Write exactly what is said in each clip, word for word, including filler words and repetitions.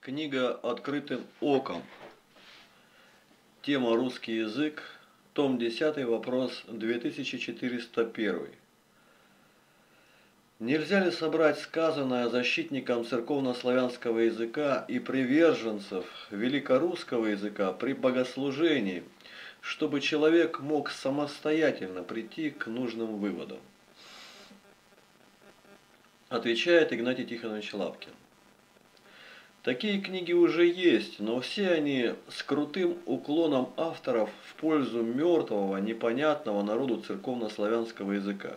Книга «Открытым оком». Тема «Русский язык». Том десятый. Вопрос две тысячи четыреста один. Нельзя ли собрать сказанное защитникам церковнославянского языка и приверженцев великорусского языка при богослужении, чтобы человек мог самостоятельно прийти к нужным выводам? Отвечает Игнатий Тихонович Лапкин. Такие книги уже есть, но все они с крутым уклоном авторов в пользу мертвого, непонятного народу церковнославянского языка.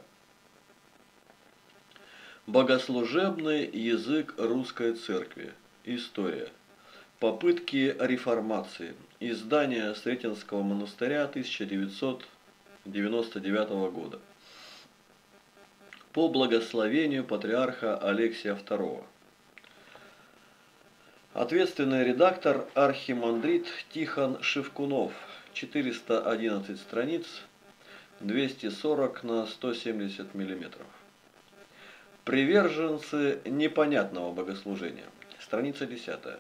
Богослужебный язык русской церкви. История. Попытки реформации. Издание Сретенского монастыря тысяча девятьсот девяносто девятого года. По благословению патриарха Алексия второго. Ответственный редактор архимандрит Тихон Шевкунов. четыреста одиннадцать страниц, двести сорок на сто семьдесят миллиметров. Приверженцы непонятного богослужения. Страница десятая.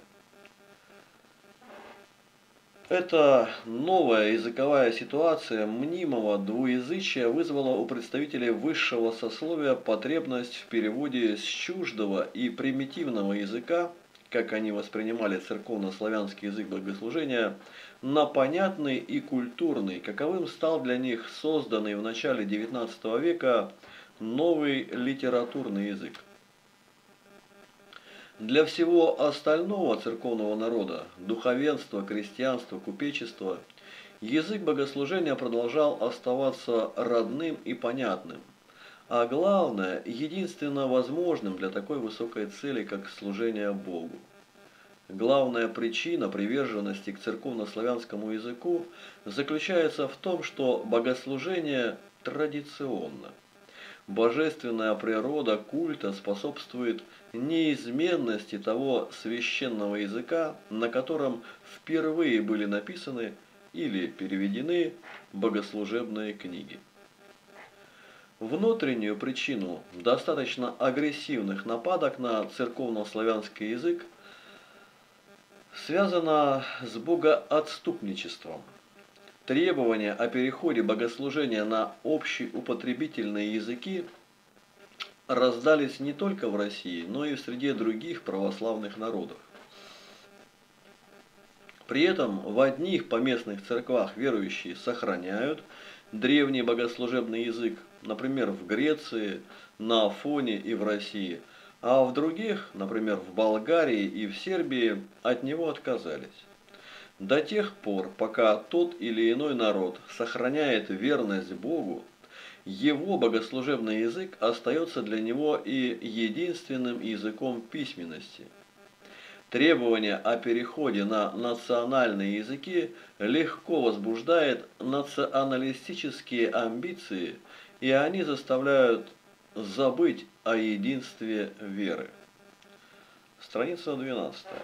Эта новая языковая ситуация мнимого двуязычия вызвала у представителей высшего сословия потребность в переводе с чуждого и примитивного языка, как они воспринимали церковно-славянский язык богослужения, на понятный и культурный, каковым стал для них созданный в начале девятнадцатого века новый литературный язык. Для всего остального церковного народа, духовенства, крестьянства, купечества, язык богослужения продолжал оставаться родным и понятным, а главное, единственно возможным для такой высокой цели, как служение Богу. Главная причина приверженности к церковнославянскому языку заключается в том, что богослужение традиционно. Божественная природа культа способствует неизменности того священного языка, на котором впервые были написаны или переведены богослужебные книги. Внутреннюю причину достаточно агрессивных нападок на церковнославянский язык связана с богоотступничеством. Требования о переходе богослужения на общеупотребительные языки раздались не только в России, но и в среде других православных народов. При этом в одних поместных церквях верующие сохраняют древний богослужебный язык, например, в Греции, на Афоне и в России, а в других, например, в Болгарии и в Сербии, от него отказались. До тех пор, пока тот или иной народ сохраняет верность Богу, его богослужебный язык остается для него и единственным языком письменности. Требование о переходе на национальные языки легко возбуждает националистические амбиции, и они заставляют забыть о единстве веры. Страница двенадцатая.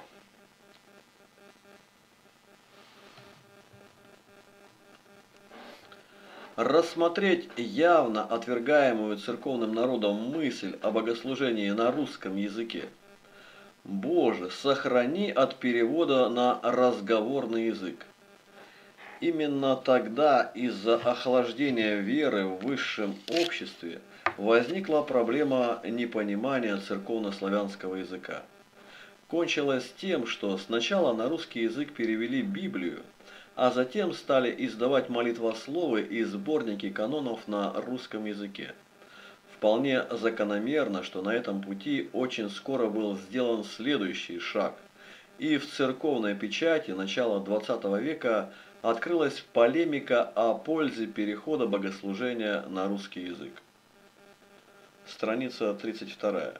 Рассмотреть явно отвергаемую церковным народом мысль о богослужении на русском языке. Боже, сохрани от перевода на разговорный язык. Именно тогда из-за охлаждения веры в высшем обществе возникла проблема непонимания церковнославянского языка. Кончилось тем, что сначала на русский язык перевели Библию, а затем стали издавать молитвословы и сборники канонов на русском языке. Вполне закономерно, что на этом пути очень скоро был сделан следующий шаг, и в церковной печати начала двадцатого века открылась полемика о пользе перехода богослужения на русский язык. Страница тридцать вторая.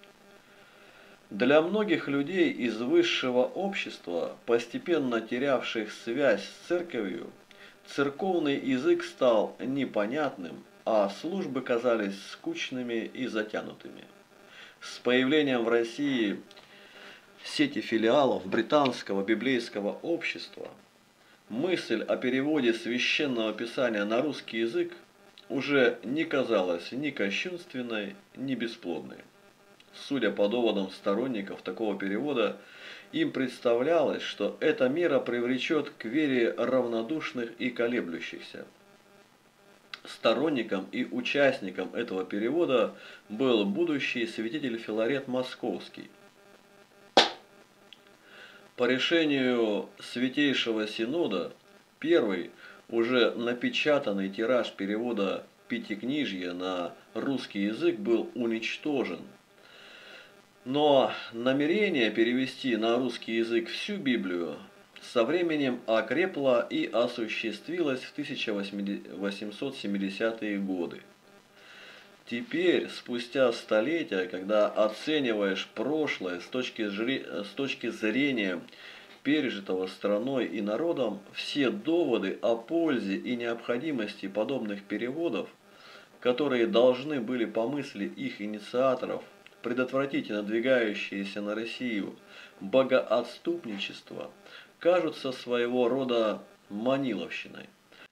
Для многих людей из высшего общества, постепенно терявших связь с церковью, церковный язык стал непонятным, а службы казались скучными и затянутыми. С появлением в России сети филиалов британского библейского общества мысль о переводе священного писания на русский язык уже не казалась ни кощунственной, ни бесплодной. Судя по доводам сторонников такого перевода, им представлялось, что эта мера привлечет к вере равнодушных и колеблющихся. Сторонником и участником этого перевода был будущий святитель Филарет Московский. По решению Святейшего Синода, первый, уже напечатанный тираж перевода Пятикнижья на русский язык был уничтожен. Но намерение перевести на русский язык всю Библию со временем окрепло и осуществилось в тысяча восемьсот семидесятые годы. Теперь, спустя столетия, когда оцениваешь прошлое с точки, с точки зрения пережитого страной и народом, все доводы о пользе и необходимости подобных переводов, которые должны были по мысли их инициаторов предотвратить надвигающееся на Россию богоотступничество, кажутся своего рода маниловщиной.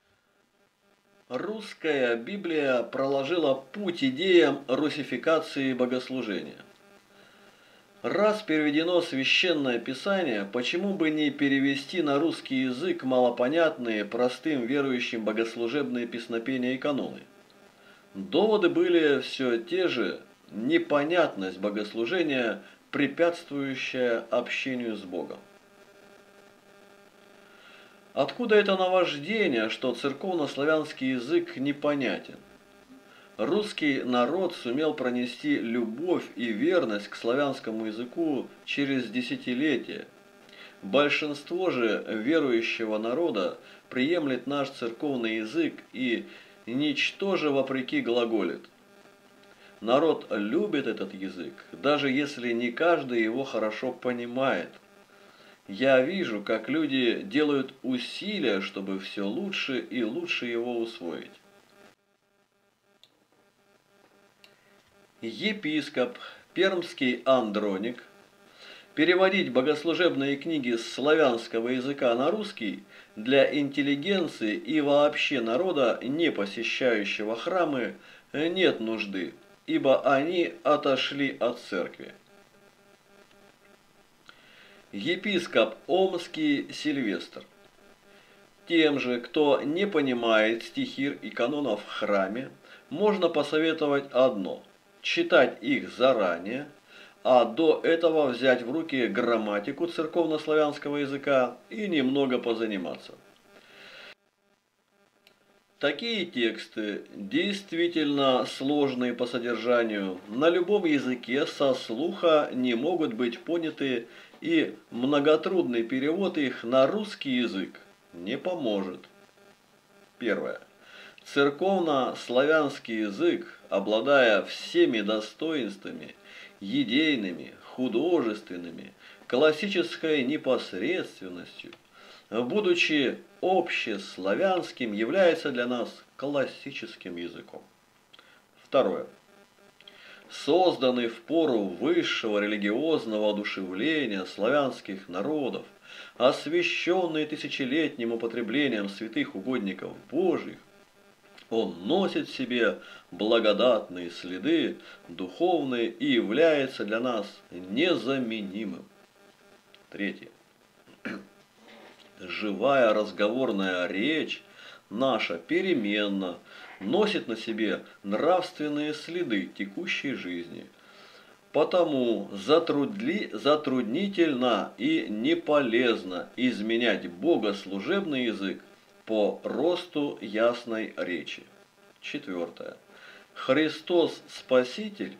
Русская Библия проложила путь идеям русификации богослужения. Раз переведено Священное Писание, почему бы не перевести на русский язык малопонятные простым верующим богослужебные песнопения и каноны? Доводы были все те же: непонятность богослужения, препятствующая общению с Богом. Откуда это наваждение, что церковно-славянский язык непонятен? Русский народ сумел пронести любовь и верность к славянскому языку через десятилетия. Большинство же верующего народа приемлет наш церковный язык и ничтоже вопреки глаголит. Народ любит этот язык, даже если не каждый его хорошо понимает. Я вижу, как люди делают усилия, чтобы все лучше и лучше его усвоить. Епископ Пермский Андроник переводить богослужебные книги с славянского языка на русский для интеллигенции и вообще народа, не посещающего храмы, нет нужды, ибо они отошли от церкви. Епископ Омский Сильвестр. Тем же, кто не понимает стихир и канонов в храме, можно посоветовать одно – читать их заранее, а до этого взять в руки грамматику церковно-славянского языка и немного позаниматься. Такие тексты, действительно сложные по содержанию, на любом языке со слуха не могут быть поняты, и многотрудный перевод их на русский язык не поможет. Первое. Церковно-славянский язык, обладая всеми достоинствами, идейными, художественными, классической непосредственностью, будучи общеславянским, является для нас классическим языком. Второе. Созданный в пору высшего религиозного одушевления славянских народов, освященный тысячелетним употреблением святых угодников Божьих, он носит в себе благодатные следы духовные и является для нас незаменимым. Третье. Живая разговорная речь наша переменна, носит на себе нравственные следы текущей жизни. Потому затрудли, затруднительно и неполезно изменять богослужебный язык по росту ясной речи. Четвертое. Христос Спаситель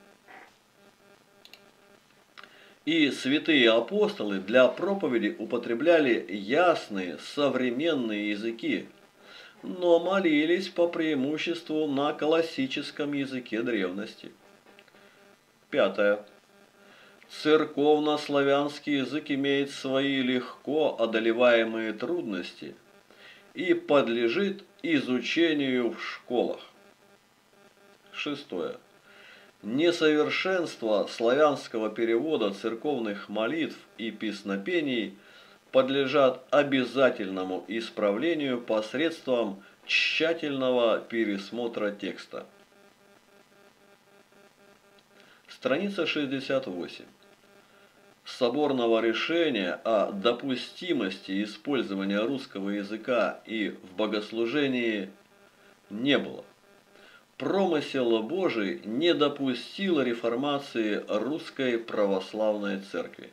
и святые апостолы для проповеди употребляли ясные современные языки, но молились по преимуществу на классическом языке древности. Пятое. Церковно-славянский язык имеет свои легко одолеваемые трудности и подлежит изучению в школах. Шестое. Несовершенство славянского перевода церковных молитв и песнопений подлежат обязательному исправлению посредством тщательного пересмотра текста. С Страница шестьдесят восемь. Соборного решения о допустимости использования русского языка и в богослужении не было. Промысел Божий не допустил реформации Русской Православной Церкви.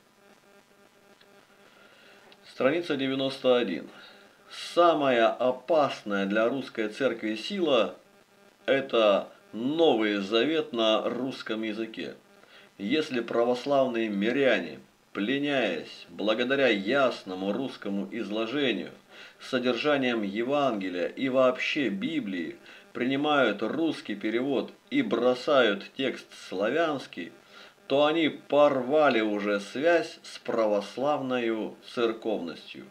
Страница девяносто один. Самая опасная для русской церкви сила – это Новый Завет на русском языке. Если православные миряне, пленяясь благодаря ясному русскому изложению, содержанием Евангелия и вообще Библии, принимают русский перевод и бросают текст славянский, то они порвали уже связь с православной церковностью.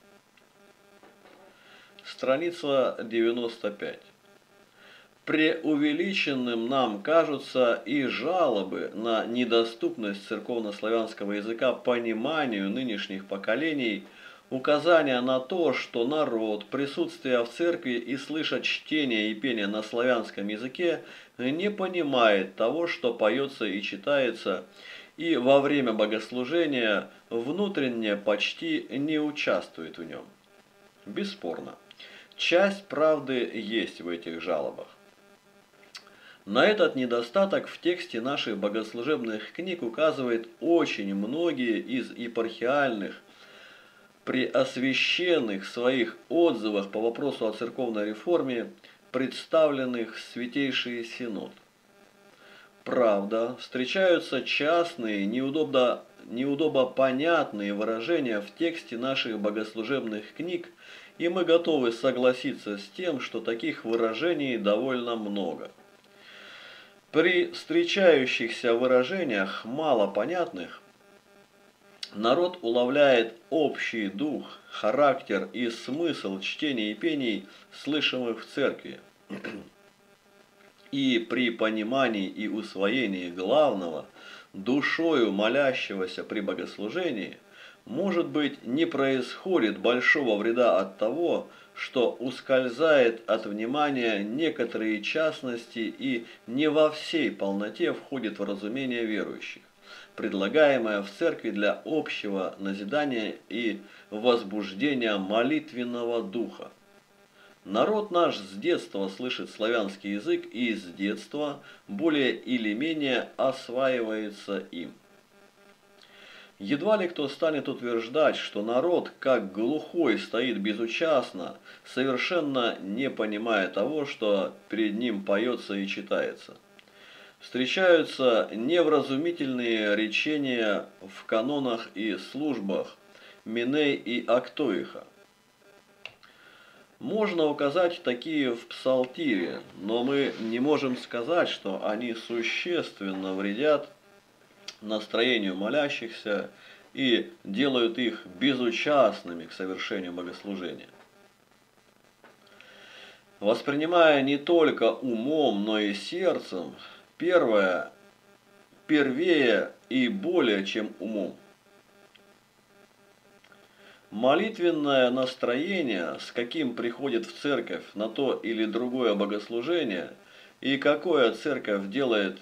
Страница девяносто пять. Преувеличенным нам кажутся и жалобы на недоступность церковнославянского языка пониманию нынешних поколений, указания на то, что народ, присутствуя в церкви и слыша чтение и пение на славянском языке, не понимает того, что поется и читается, и во время богослужения внутренне почти не участвует в нем. Бесспорно, часть правды есть в этих жалобах. На этот недостаток в тексте наших богослужебных книг указывает очень многие из епархиальных, преосвященных своих отзывах по вопросу о церковной реформе, представленных в Святейший Синод. Правда, встречаются частные, неудобно, неудобопонятные выражения в тексте наших богослужебных книг, и мы готовы согласиться с тем, что таких выражений довольно много. При встречающихся выражениях малопонятных народ уловляет общий дух, характер и смысл чтений и пений, слышимых в церкви. И при понимании и усвоении главного, душою молящегося при богослужении, может быть, не происходит большого вреда от того, что ускользает от внимания некоторые частности и не во всей полноте входит в разумение верующих, предлагаемое в церкви для общего назидания и возбуждения молитвенного духа. Народ наш с детства слышит славянский язык и с детства более или менее осваивается им. Едва ли кто станет утверждать, что народ, как глухой, стоит безучастно, совершенно не понимая того, что перед ним поется и читается. Встречаются невразумительные речения в канонах и службах Миней и Актоиха. Можно указать такие в Псалтире, но мы не можем сказать, что они существенно вредят настроению молящихся и делают их безучастными к совершению богослужения. Воспринимая не только умом, но и сердцем, первое первее и более, чем умом. Молитвенное настроение, с каким приходит в церковь на то или другое богослужение, и какое церковь делает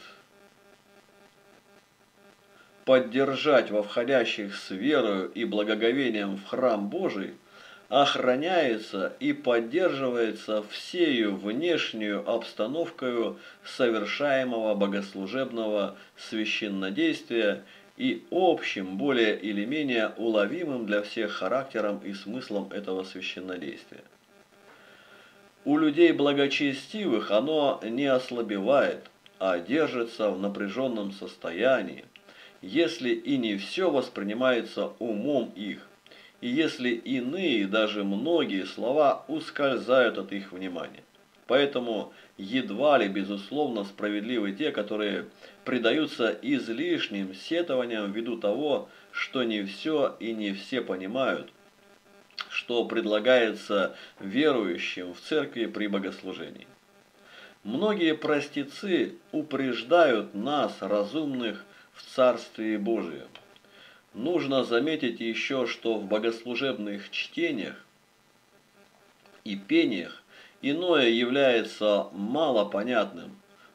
поддержать во входящих с верою и благоговением в храм Божий, охраняется и поддерживается всею внешнюю обстановкою совершаемого богослужебного священнодействия и общим, более или менее уловимым для всех характером и смыслом этого священнодействия. У людей благочестивых оно не ослабевает, а держится в напряженном состоянии, если и не все воспринимается умом их, и если иные, даже многие слова ускользают от их внимания. Поэтому едва ли безусловно справедливы те, которые предаются излишним сетованиям ввиду того, что не все и не все понимают, что предлагается верующим в церкви при богослужении. Многие простецы упреждают нас, разумных, в Царстве Божием. Нужно заметить еще, что в богослужебных чтениях и пениях иное является малопонятным,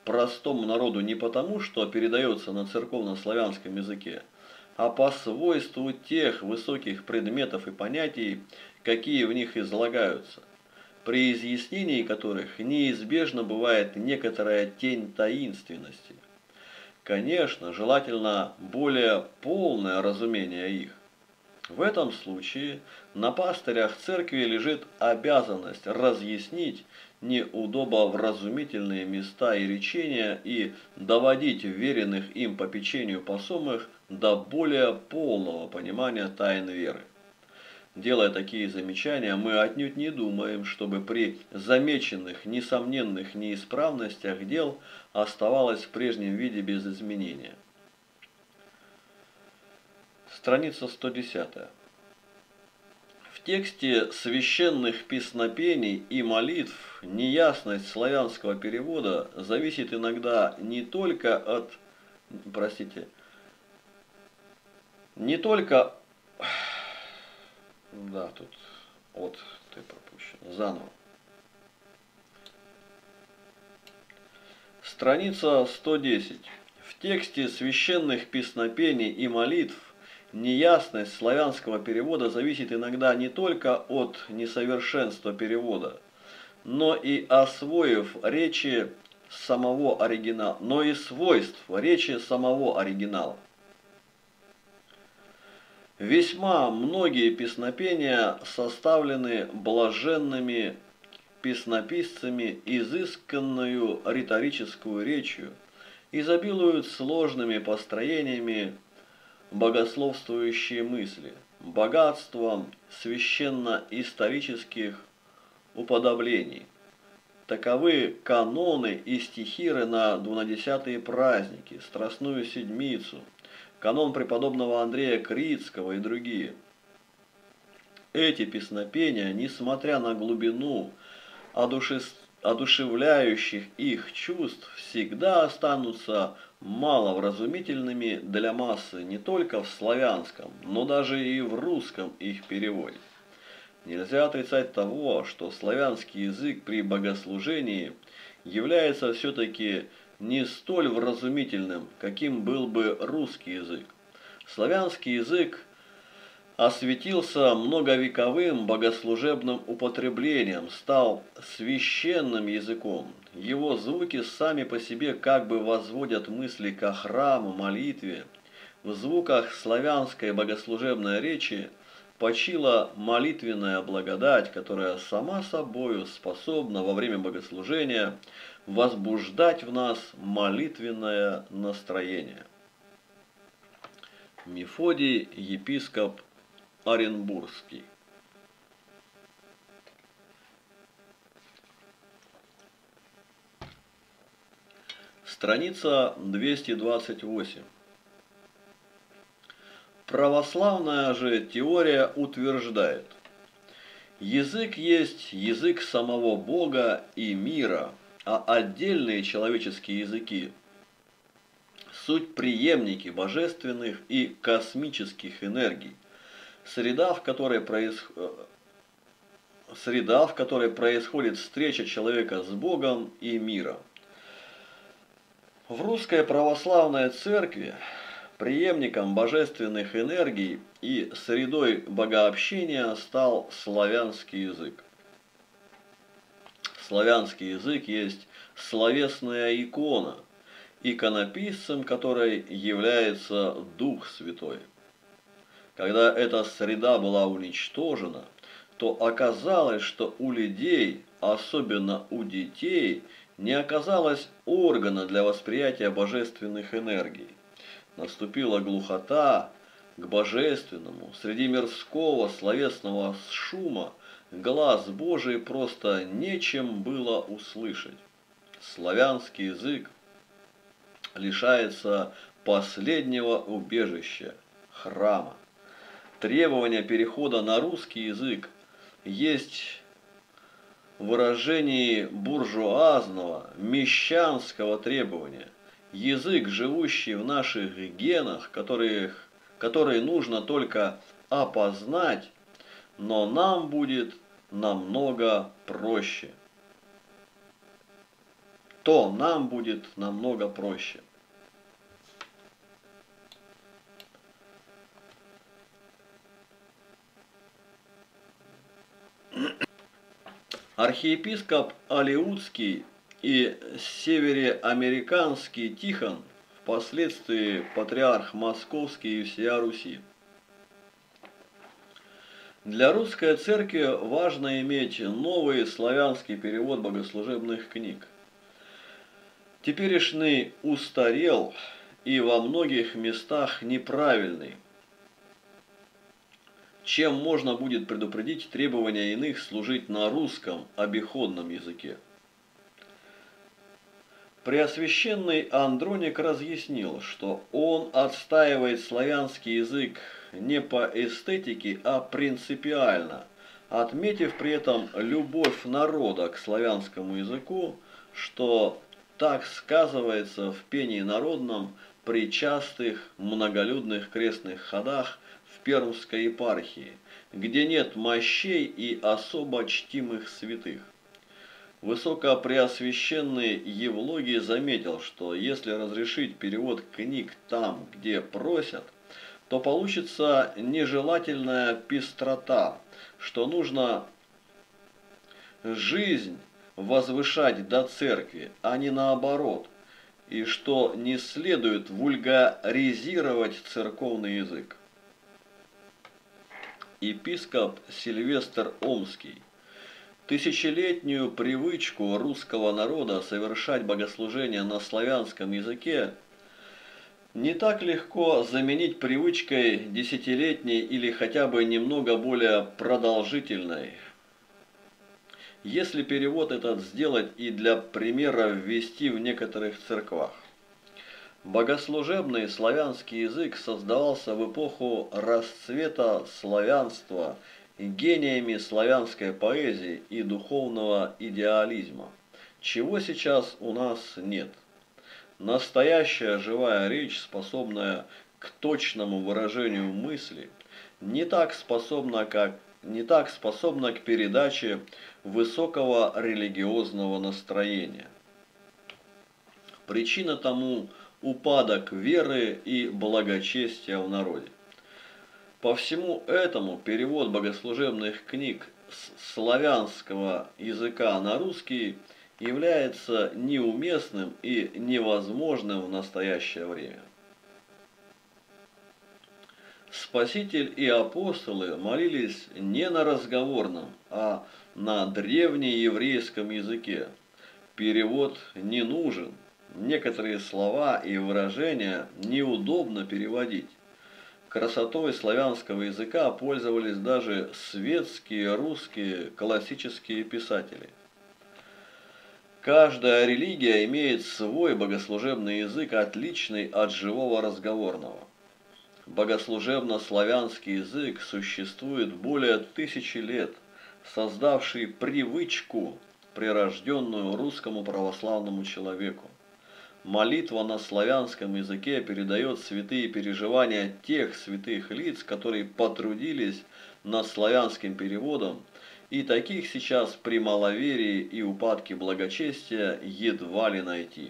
простому народу не потому, что передается на церковно-славянском языке, а по свойству тех высоких предметов и понятий, какие в них излагаются, при изъяснении которых неизбежно бывает некоторая тень таинственности. Конечно, желательно более полное разумение их. В этом случае на пастырях церкви лежит обязанность разъяснить неудобовразумительные места и речения и доводить веренных им попечению посомых до более полного понимания тайн веры. Делая такие замечания, мы отнюдь не думаем, чтобы при замеченных несомненных неисправностях дел оставалось в прежнем виде без изменения. Страница сто десятая. В тексте священных песнопений и молитв неясность славянского перевода зависит иногда не только от, простите, не только, да, тут от, ты пропущен, заново. Страница сто десять. В тексте священных песнопений и молитв неясность славянского перевода зависит иногда не только от несовершенства перевода, но и освоив речи самого оригинала, но и свойств речи самого оригинала. Весьма многие песнопения составлены блаженными песнописцами изысканную риторическую речью, изобилуют сложными построениями богословствующие мысли, богатством священно-исторических уподоблений. Таковы каноны и стихиры на двунадесятые праздники, Страстную Седмицу, канон преподобного Андрея Критского и другие. Эти песнопения, несмотря на глубину одушевляющих их чувств, всегда останутся маловразумительными для массы не только в славянском, но даже и в русском их переводе. Нельзя отрицать того, что славянский язык при богослужении является все-таки не столь вразумительным, каким был бы русский язык. Славянский язык осветился многовековым богослужебным употреблением, стал священным языком. Его звуки сами по себе как бы возводят мысли ко храму, молитве. В звуках славянской богослужебной речи почила молитвенная благодать, которая сама собою способна во время богослужения возбуждать в нас молитвенное настроение. Мефодий, епископ Оренбургский. Страница двести двадцать восемь. Православная же теория утверждает: язык есть язык самого Бога и мира, а отдельные человеческие языки суть преемники божественных и космических энергий, среда, в которой происходит среда, в которой происходит встреча человека с Богом и миром. В русской православной церкви преемником божественных энергий и средой богообщения стал славянский язык. Славянский язык есть словесная икона, иконописцем которой является Дух Святой. Когда эта среда была уничтожена, то оказалось, что у людей, особенно у детей, не оказалось органа для восприятия божественных энергий. Наступила глухота к божественному, среди мирского словесного шума глаз Божий просто нечем было услышать. Славянский язык лишается последнего убежища – храма. Требование перехода на русский язык есть выражение буржуазного, мещанского требования. Язык, живущий в наших генах, которых, который нужно только опознать, но нам будет намного проще. то нам будет намного проще. Архиепископ Алеутский и североамериканский Тихон, впоследствии патриарх Московский и всея Руси. Для русской церкви важно иметь новый славянский перевод богослужебных книг. Теперешний устарел и во многих местах неправильный, чем можно будет предупредить требования иных служить на русском обиходном языке. Преосвященный Андроник разъяснил, что он отстаивает славянский язык не по эстетике, а принципиально, отметив при этом любовь народа к славянскому языку, что так сказывается в пении народном при частых многолюдных крестных ходах в Пермской епархии, где нет мощей и особо чтимых святых. Высокопреосвященный Евлогий заметил, что если разрешить перевод книг там, где просят, то получится нежелательная пестрота, что нужно жизнь возвышать до церкви, а не наоборот, и что не следует вульгаризировать церковный язык. Епископ Сильвестр Омский: тысячелетнюю привычку русского народа совершать богослужения на славянском языке не так легко заменить привычкой десятилетней или хотя бы немного более продолжительной. Если перевод этот сделать и для примера ввести в некоторых церквах. Богослужебный славянский язык создавался в эпоху расцвета славянства гениями славянской поэзии и духовного идеализма, чего сейчас у нас нет. Настоящая живая речь, способная к точному выражению мысли, не так способна, как, не так способна к передаче высокого религиозного настроения. Причина тому – упадок веры и благочестия в народе. По всему этому перевод богослужебных книг с славянского языка на русский является неуместным и невозможным в настоящее время. Спаситель и апостолы молились не на разговорном, а на древнееврейском языке. Перевод не нужен. Некоторые слова и выражения неудобно переводить. Красотой славянского языка пользовались даже светские русские классические писатели. Каждая религия имеет свой богослужебный язык, отличный от живого разговорного. Богослужебно-славянский язык существует более тысячи лет, создавший привычку, прирожденную русскому православному человеку. Молитва на славянском языке передает святые переживания тех святых лиц, которые потрудились над славянским переводом, и таких сейчас при маловерии и упадке благочестия едва ли найти.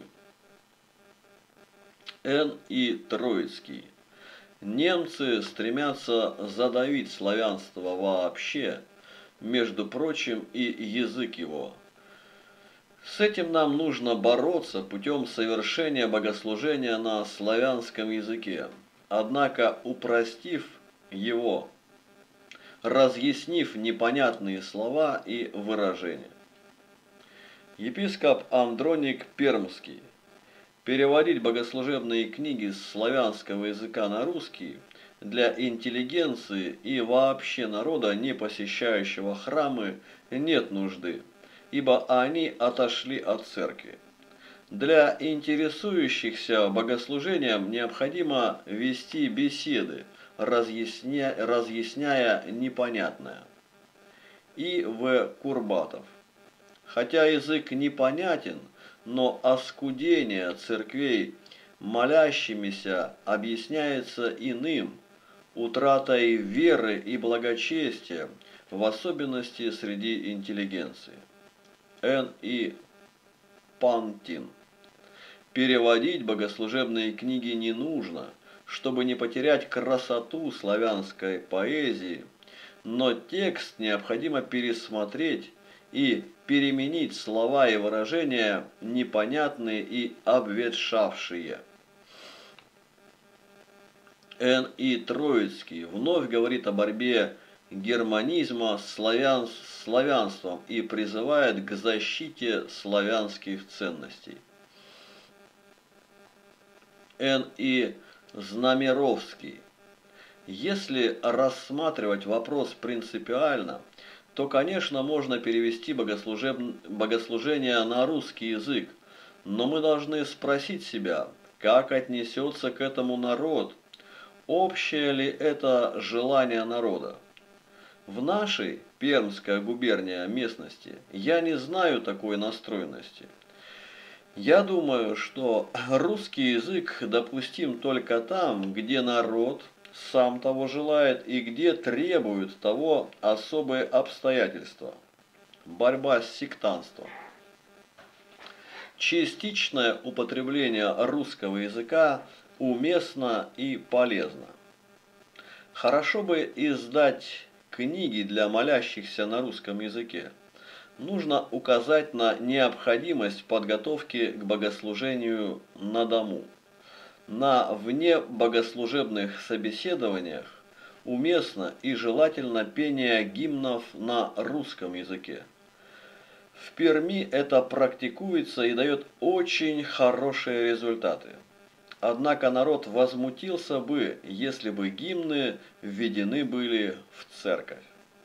Н. И. Троицкий. Немцы стремятся задавить славянство вообще, между прочим, и язык его. С этим нам нужно бороться путем совершения богослужения на славянском языке, однако упростив его, разъяснив непонятные слова и выражения. Епископ Андроник Пермский. Переводить богослужебные книги с славянского языка на русский для интеллигенции и вообще народа, не посещающего храмы, нет нужды, ибо они отошли от церкви. Для интересующихся богослужением необходимо вести беседы, разъясня... разъясняя непонятное. И. В. Курбатов. Хотя язык непонятен, но оскудение церквей молящимися объясняется иным, утратой веры и благочестия, в особенности среди интеллигенции. Н. И. Пантин. Переводить богослужебные книги не нужно, чтобы не потерять красоту славянской поэзии, но текст необходимо пересмотреть и переменить слова и выражения, непонятные и обветшавшие. Н. И. Троицкий вновь говорит о борьбе германизма с славян... славянством и призывает к защите славянских ценностей. Н. И. Знамеровский. Если рассматривать вопрос принципиально, то, конечно, можно перевести богослужеб... богослужение на русский язык, но мы должны спросить себя, как отнесется к этому народ, общее ли это желание народа. В нашей Пермской губернии местности я не знаю такой настроенности. Я думаю, что русский язык допустим только там, где народ сам того желает и где требуют того особые обстоятельства. Борьба с сектантством. Частичное употребление русского языка уместно и полезно. Хорошо бы издать книги для молящихся на русском языке. Нужно указать на необходимость подготовки к богослужению на дому. На внебогослужебных собеседованиях уместно и желательно пение гимнов на русском языке. В Перми это практикуется и дает очень хорошие результаты. Однако народ возмутился бы, если бы гимны введены были в церковь.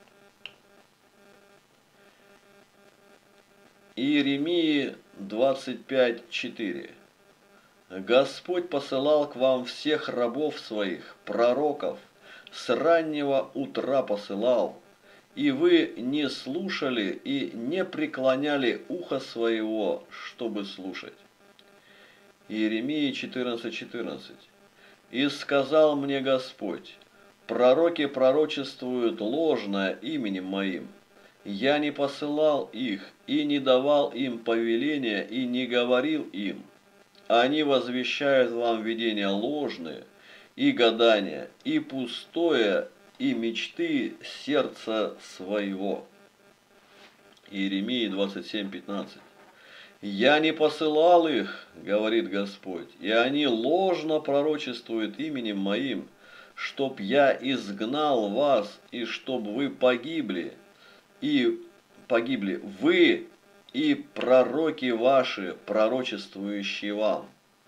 Иеремии двадцать пять четыре. Господь посылал к вам всех рабов своих, пророков, с раннего утра посылал, и вы не слушали и не преклоняли ухо своего, чтобы слушать. Иеремии четырнадцать четырнадцать. И сказал мне Господь: пророки пророчествуют ложное именем моим. Я не посылал их, и не давал им повеления, и не говорил им. Они возвещают вам видения ложные, и гадания, и пустое, и мечты сердца своего. Иеремии двадцать семь пятнадцать. «Я не посылал их, говорит Господь, и они ложно пророчествуют именем моим, чтоб я изгнал вас, и чтоб вы погибли, и погибли вы и пророки ваши, пророчествующие вам».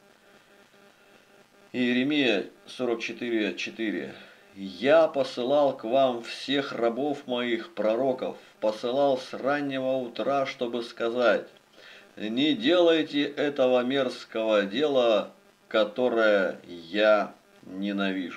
Иеремия сорок четыре четыре. «Я посылал к вам всех рабов моих, пророков, посылал с раннего утра, чтобы сказать: не делайте этого мерзкого дела, которое я ненавижу».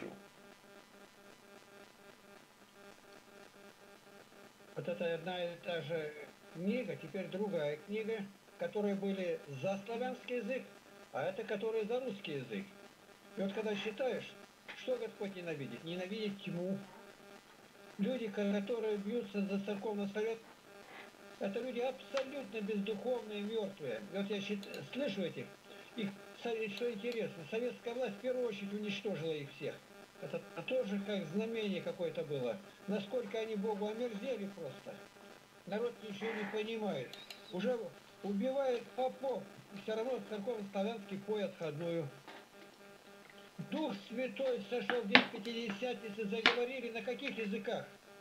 Вот это одна и та же книга, теперь другая книга, которые были за славянский язык, а это которые за русский язык. И вот когда считаешь, что Господь ненавидит? Ненавидит тьму. Люди, которые бьются за церковный совет, это люди абсолютно бездуховные, мертвые. И вот я считаю, слышу этих, их, что интересно, советская власть в первую очередь уничтожила их всех. Это тоже как знамение какое-то было. Насколько они Богу омерзели просто. Народ ничего не понимает. Уже убивает попов. И все равно церковно-славянский пой отходную. Дух Святой сошел в день Пятидесятницы, заговорили на каких языках?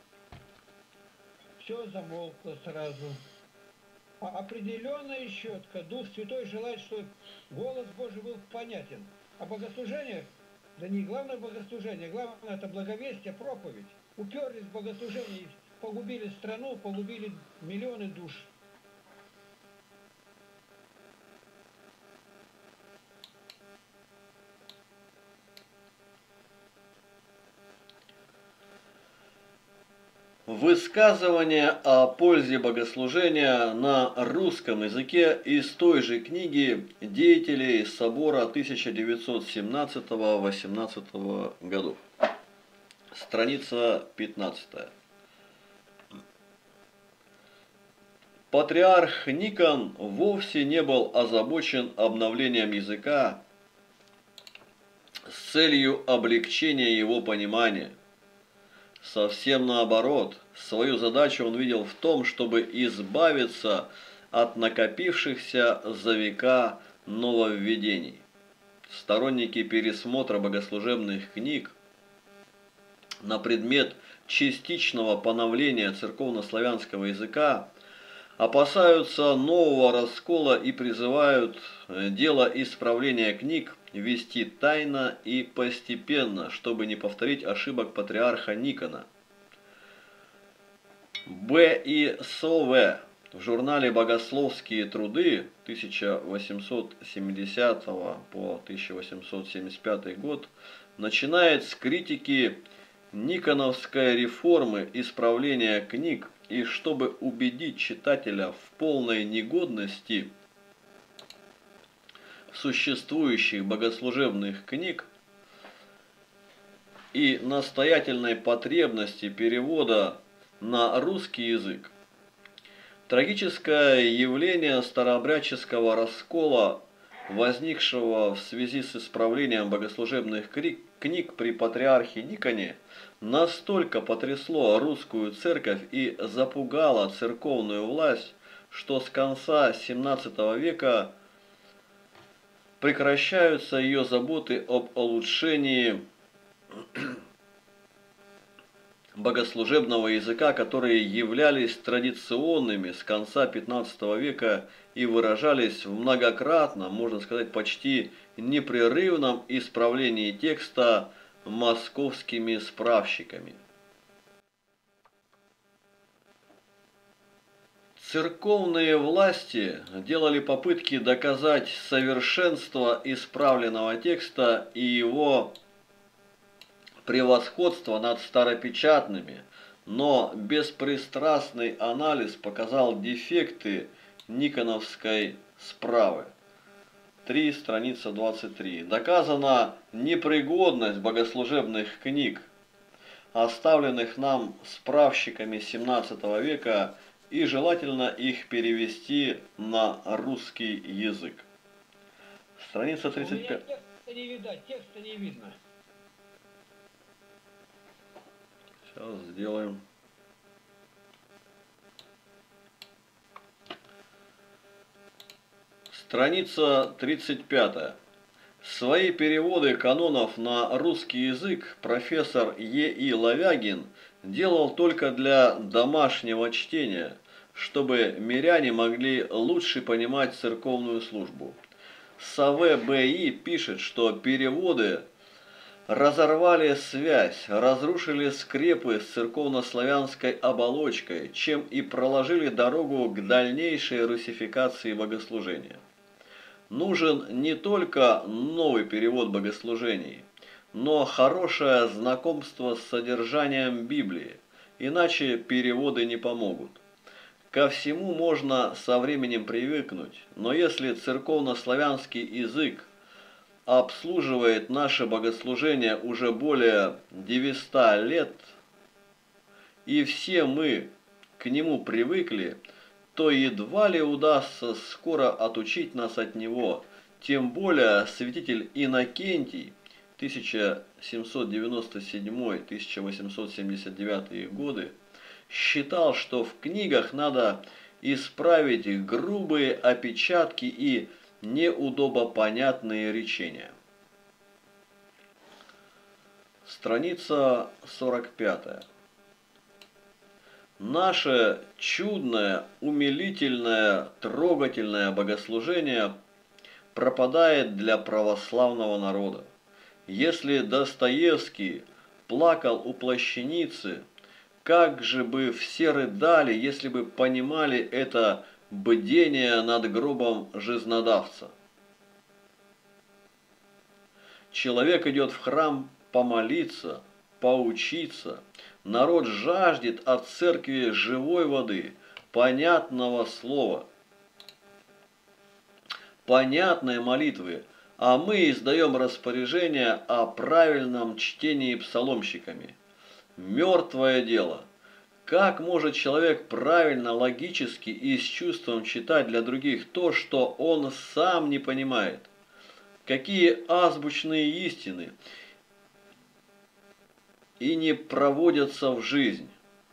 Все замолкло сразу. А определенно и четко Дух Святой желает, чтобы голос Божий был понятен. А богослужение, да не главное богослужение, главное это благовестие, проповедь. Уперлись в богослужение и погубили страну, погубили миллионы душ. Высказывание о пользе богослужения на русском языке из той же книги деятелей собора тысяча девятьсот семнадцатого — восемнадцатого годов. Страница пятнадцатая. Патриарх Никон вовсе не был озабочен обновлением языка с целью облегчения его понимания. Совсем наоборот, свою задачу он видел в том, чтобы избавиться от накопившихся за века нововведений. Сторонники пересмотра богослужебных книг на предмет частичного поновления церковнославянского языка опасаются нового раскола и призывают дело исправления книг вести тайно и постепенно, чтобы не повторить ошибок патриарха Никона. Б. И. Сове в журнале «Богословские труды» тысяча восемьсот семидесятого по тысяча восемьсот семьдесят пятый год начинает с критики Никоновской реформы исправления книг, и чтобы убедить читателя в полной негодности существующих богослужебных книг и настоятельной потребности перевода на русский язык, трагическое явление старообрядческого раскола, возникшего в связи с исправлением богослужебных книг при патриархе Никоне, настолько потрясло русскую церковь и запугало церковную власть, что с конца семнадцатого века прекращаются ее заботы об улучшении богослужебного языка, которые являлись традиционными с конца пятнадцатого века и выражались в многократном, можно сказать, почти непрерывном исправлении текста московскими справщиками. Церковные власти делали попытки доказать совершенство исправленного текста и его превосходство над старопечатными, но беспристрастный анализ показал дефекты Никоновской справы. три, страница двадцать три. Доказана непригодность богослужебных книг, оставленных нам справщиками семнадцатого века, и желательно их перевести на русский язык. Страница тридцать пять. У меня текста не видать, текста не видно. Сейчас сделаем. Страница тридцать пять. Свои переводы канонов на русский язык профессор Е И Лавягин делал только для домашнего чтения, чтобы миряне могли лучше понимать церковную службу. Саве Б И пишет, что переводы разорвали связь, разрушили скрепы с церковнославянской оболочкой, чем и проложили дорогу к дальнейшей русификации богослужения. Нужен не только новый перевод богослужений, но хорошее знакомство с содержанием Библии, иначе переводы не помогут. Ко всему можно со временем привыкнуть, но если церковнославянский язык обслуживает наше богослужение уже более девятисот лет, и все мы к нему привыкли, то едва ли удастся скоро отучить нас от него, тем более святитель Иннокентий тысяча семьсот девяносто седьмой — тысяча восемьсот семьдесят девятый годы считал, что в книгах надо исправить грубые опечатки и неудобопонятные речения. Страница сорок пять. Наше чудное, умилительное, трогательное богослужение пропадает для православного народа. Если Достоевский плакал у плащаницы, как же бы все рыдали, если бы понимали это бдение над гробом жизнодавца. Человек идет в храм помолиться, поучиться. Народ жаждет от церкви живой воды, понятного слова, понятной молитвы, а мы издаем распоряжение о правильном чтении псаломщиками. Мертвое дело. Как может человек правильно, логически и с чувством читать для других то, что он сам не понимает? Какие азбучные истины и не проводятся в жизнь?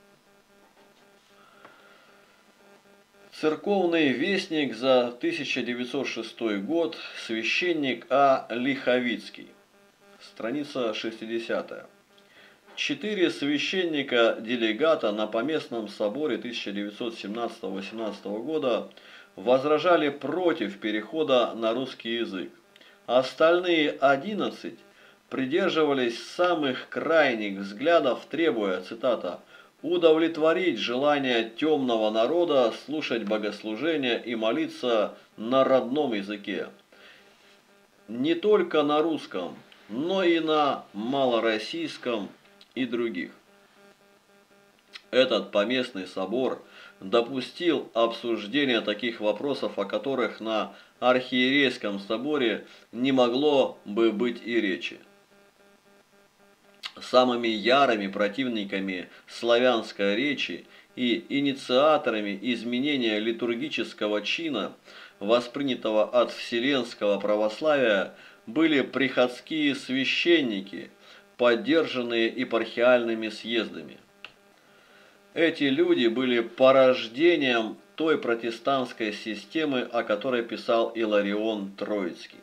Церковный вестник за тысяча девятьсот шестой год, священник А. Лиховицкий, страница шестидесятая. Четыре священника-делегата на Поместном соборе тысяча девятьсот семнадцатого-восемнадцатого года возражали против перехода на русский язык. Остальные одиннадцать придерживались самых крайних взглядов, требуя, цитата, «удовлетворить желание темного народа слушать богослужения и молиться на родном языке, не только на русском, но и на малороссийском и других». Этот поместный собор допустил обсуждение таких вопросов, о которых на архиерейском соборе не могло бы быть и речи. Самыми ярыми противниками славянской речи и инициаторами изменения литургического чина, воспринятого от вселенского православия, были приходские священники, поддержанные епархиальными съездами. Эти люди были порождением той протестантской системы, о которой писал Иларион Троицкий.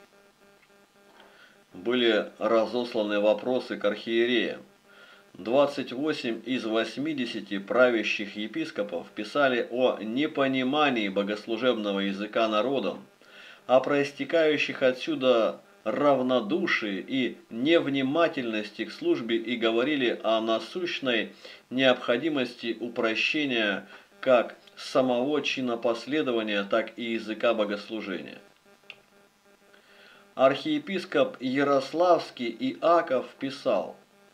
Были разосланы вопросы к архиереям. двадцать восемь из восьмидесяти правящих епископов писали о непонимании богослужебного языка народом, о проистекающих отсюда равнодушии и невнимательности к службе и говорили о насущной необходимости упрощения как самого чинопоследования, так и языка богослужения. Архиепископ Ярославский Иаков писал: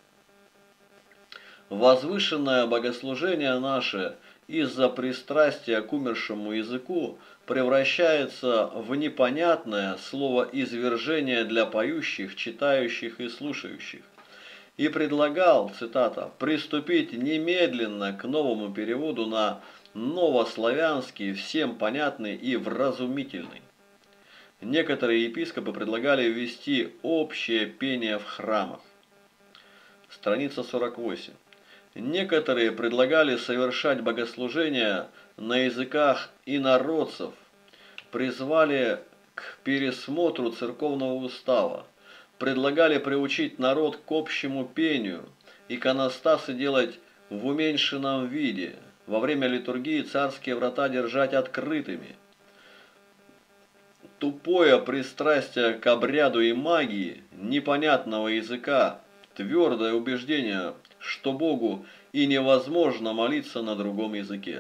«Возвышенное богослужение наше из-за пристрастия к умершему языку превращается в непонятное словоизвержение для поющих, читающих и слушающих». И предлагал, цитата, «приступить немедленно к новому переводу на новославянский, всем понятный и вразумительный». Некоторые епископы предлагали ввести общее пение в храмах. Страница сорок восемь. Некоторые предлагали совершать богослужения на языках инородцев, призвали к пересмотру церковного устава, предлагали приучить народ к общему пению, иконостасы делать в уменьшенном виде, во время литургии царские врата держать открытыми. Тупое пристрастие к обряду и магии, непонятного языка, твердое убеждение, что Богу и невозможно молиться на другом языке.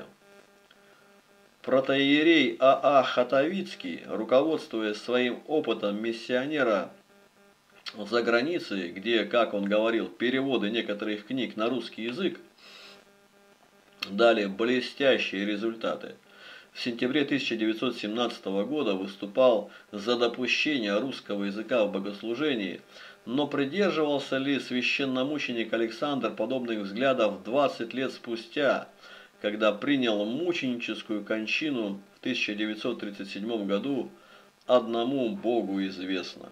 Протоиерей А А Хатовицкий, руководствуясь своим опытом миссионера за границей, где, как он говорил, переводы некоторых книг на русский язык дали блестящие результаты, в сентябре тысяча девятьсот семнадцатого года выступал за допущение русского языка в богослужении, но придерживался ли священномученик Александр подобных взглядов двадцать лет спустя, когда принял мученическую кончину в тысяча девятьсот тридцать седьмом году, одному Богу известно.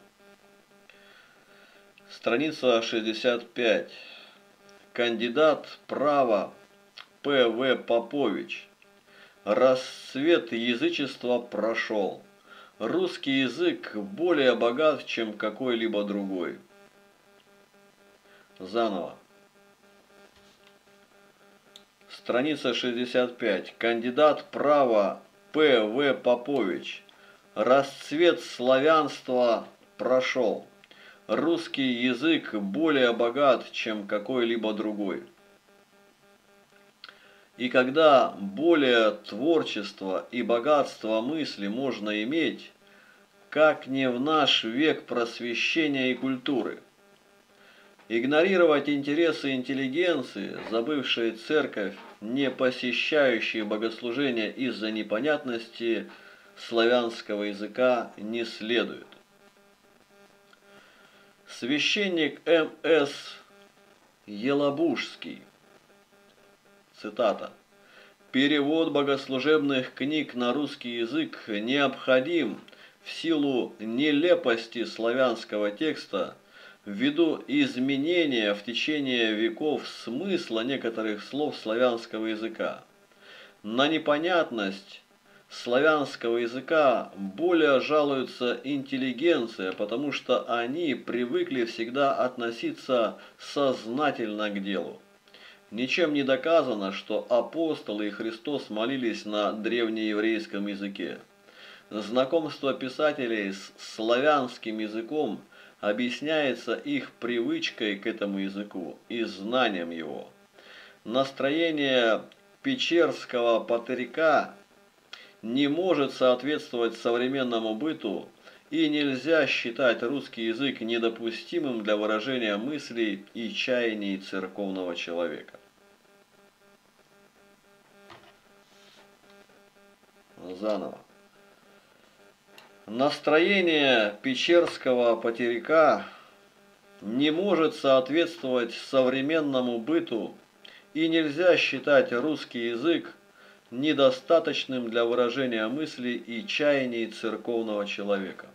Страница шестьдесят пять. Кандидат права П В Попович. Расцвет язычества прошел. Русский язык более богат, чем какой-либо другой. Заново. Страница шестьдесят пять. Кандидат права П В Попович. Расцвет славянства прошел. Русский язык более богат, чем какой-либо другой. И когда более творчества и богатства мысли можно иметь, как не в наш век просвещения и культуры. Игнорировать интересы интеллигенции, забывшей церковь, не посещающей богослужения из-за непонятности славянского языка, не следует. Священник М С Елабужский. Цитата. «Перевод богослужебных книг на русский язык необходим в силу нелепости славянского текста, ввиду изменения в течение веков смысла некоторых слов славянского языка. На непонятность славянского языка более жалуется интеллигенция, потому что они привыкли всегда относиться сознательно к делу. Ничем не доказано, что апостолы и Христос молились на древнееврейском языке. Знакомство писателей с славянским языком объясняется их привычкой к этому языку и знанием его. Настроение Печерского патырька не может соответствовать современному быту, и нельзя считать русский язык недопустимым для выражения мыслей и чаяний церковного человека». Заново. Настроение Печерского патырька не может соответствовать современному быту, и нельзя считать русский язык недостаточным для выражения мыслей и чаяний церковного человека.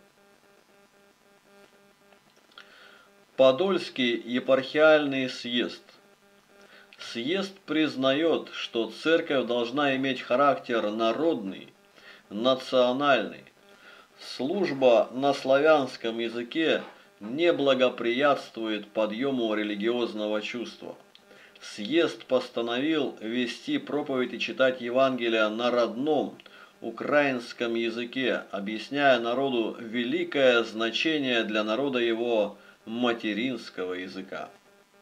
Подольский епархиальный съезд. Съезд признает, что церковь должна иметь характер народный, национальный. Служба на славянском языке не благоприятствует подъему религиозного чувства. Съезд постановил вести проповедь и читать Евангелие на родном, украинском языке, объясняя народу великое значение для народа его материнского языка.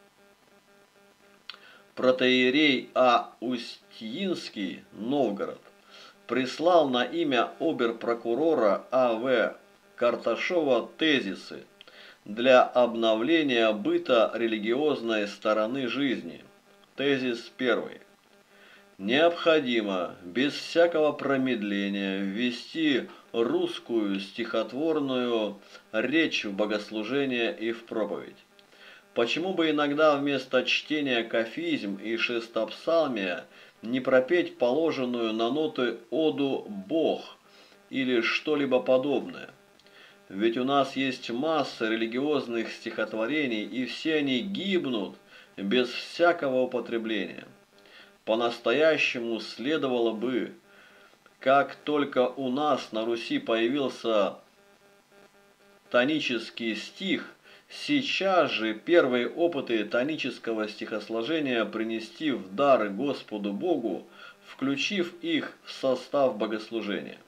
Протоиерей А. Устьинский, Новгород, прислал на имя обер-прокурора А В Карташова тезисы для обновления быта религиозной стороны жизни. Тезис первый. Необходимо без всякого промедления ввести русскую стихотворную речь в богослужение и в проповедь. Почему бы иногда вместо чтения кафизм и шестопсалмия не пропеть положенную на ноты оду «Бог» или что-либо подобное? Ведь у нас есть масса религиозных стихотворений, и все они гибнут без всякого употребления. По-настоящему следовало бы, как только у нас на Руси появился тонический стих, сейчас же первые опыты тонического стихосложения принести в дар Господу Богу, включив их в состав богослужения.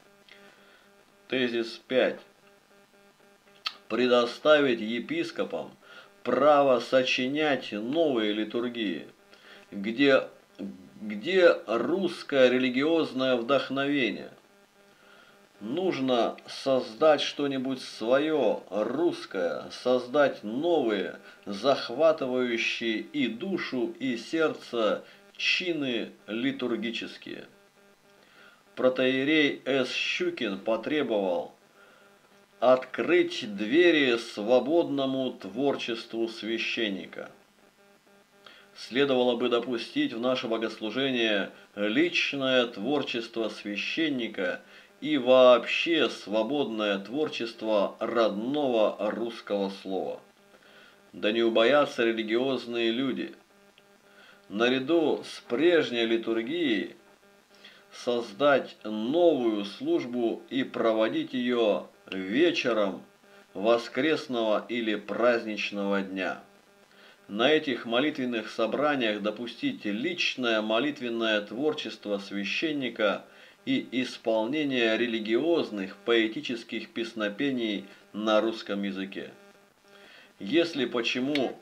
Тезис пять. Предоставить епископам право сочинять новые литургии, где, где русское религиозное вдохновение. Нужно создать что-нибудь свое, русское, создать новые, захватывающие и душу, и сердце чины литургические. Протоиерей С. Щукин потребовал открыть двери свободному творчеству священника. Следовало бы допустить в наше богослужение личное творчество священника и вообще свободное творчество родного русского слова. Да не убоятся религиозные люди. Наряду с прежней литургией создать новую службу и проводить ее вечером воскресного или праздничного дня. На этих молитвенных собраниях допустить личное молитвенное творчество священника и исполнение религиозных поэтических песнопений на русском языке. Если почему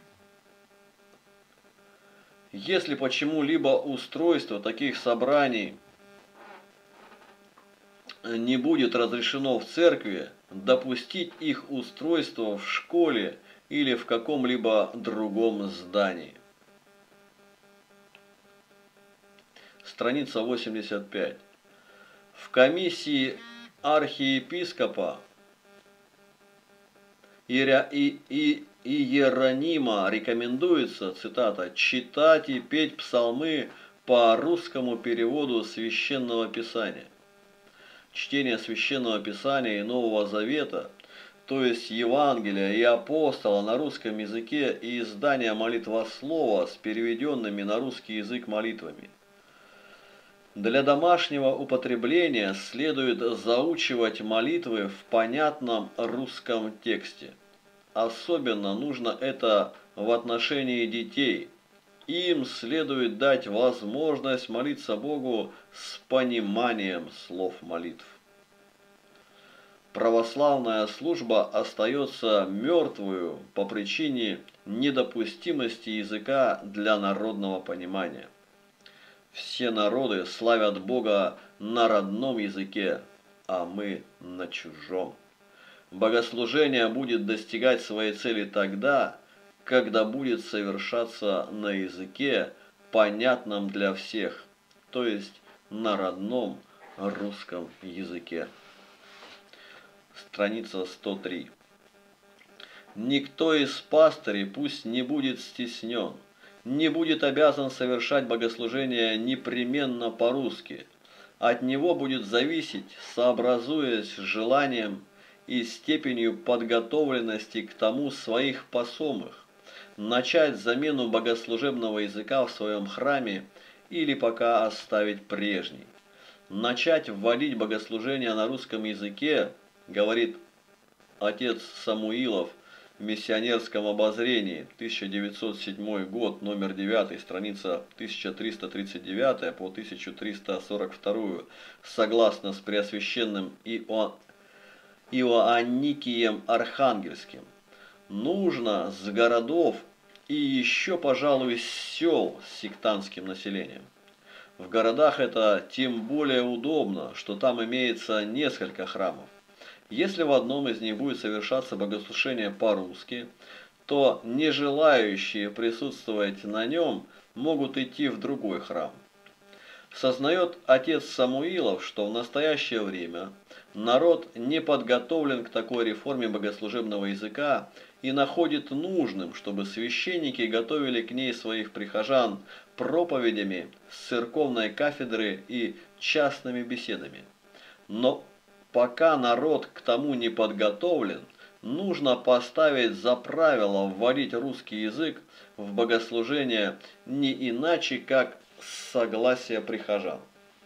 Если почему-либо устройство таких собраний не будет разрешено в церкви, допустить их устройство в школе или в каком-либо другом здании. Страница восемьдесят пять. В комиссии архиепископа и, и, и Иеронима рекомендуется, цитата, «читать и петь псалмы по русскому переводу Священного Писания». Чтение Священного Писания и Нового Завета, то есть Евангелия и Апостола на русском языке и издание молитвослова с переведенными на русский язык молитвами. Для домашнего употребления следует заучивать молитвы в понятном русском тексте. Особенно нужно это в отношении детей. Им следует дать возможность молиться Богу с пониманием слов молитв. Православная служба остается мертвую по причине недопустимости языка для народного понимания. Все народы славят Бога на родном языке, а мы на чужом. Богослужение будет достигать своей цели тогда, когда будет совершаться на языке, понятном для всех, то есть на родном русском языке. Страница сто три. Никто из пастырей пусть не будет стеснен, не будет обязан совершать богослужение непременно по-русски. От него будет зависеть, сообразуясь с желанием и степенью подготовленности к тому своих посомых, начать замену богослужебного языка в своем храме или пока оставить прежний. Начать вводить богослужение на русском языке, говорит отец Самуилов в «Миссионерском обозрении», тысяча девятьсот седьмой год, номер девять, страница тысяча триста тридцать девять по тысяча триста сорок два, согласно с Преосвященным Ио... Иоанникием Архангельским. Нужно с городов и еще, пожалуй, с сел с сектантским населением. В городах это тем более удобно, что там имеется несколько храмов. Если в одном из них будет совершаться богослужение по-русски, то не желающие присутствовать на нем могут идти в другой храм. Сознает отец Самуилов, что в настоящее время народ не подготовлен к такой реформе богослужебного языка и находит нужным, чтобы священники готовили к ней своих прихожан проповедями с церковной кафедры и частными беседами. Но пока народ к тому не подготовлен, нужно поставить за правило вводить русский язык в богослужение не иначе, как с согласия прихожан.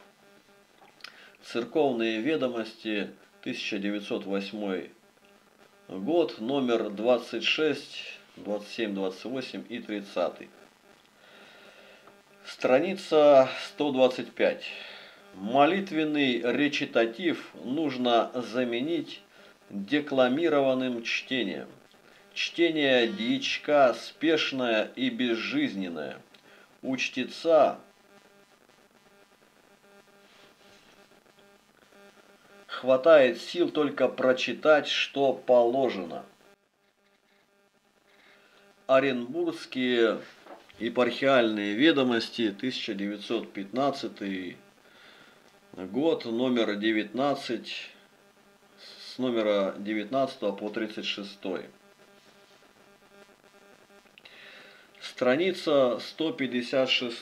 Церковные ведомости, тысяча девятьсот восьмой год, номер двадцать шесть, двадцать семь, двадцать восемь и тридцать. Страница сто двадцать пять. Молитвенный речитатив нужно заменить декламированным чтением. Чтение дьячка спешное и безжизненное. У чтеца хватает сил только прочитать, что положено. Оренбургские епархиальные ведомости, тысяча девятьсот пятнадцатый год, номер девятнадцать, с номера девятнадцатого по тридцать шестой. Страница сто пятьдесят шесть.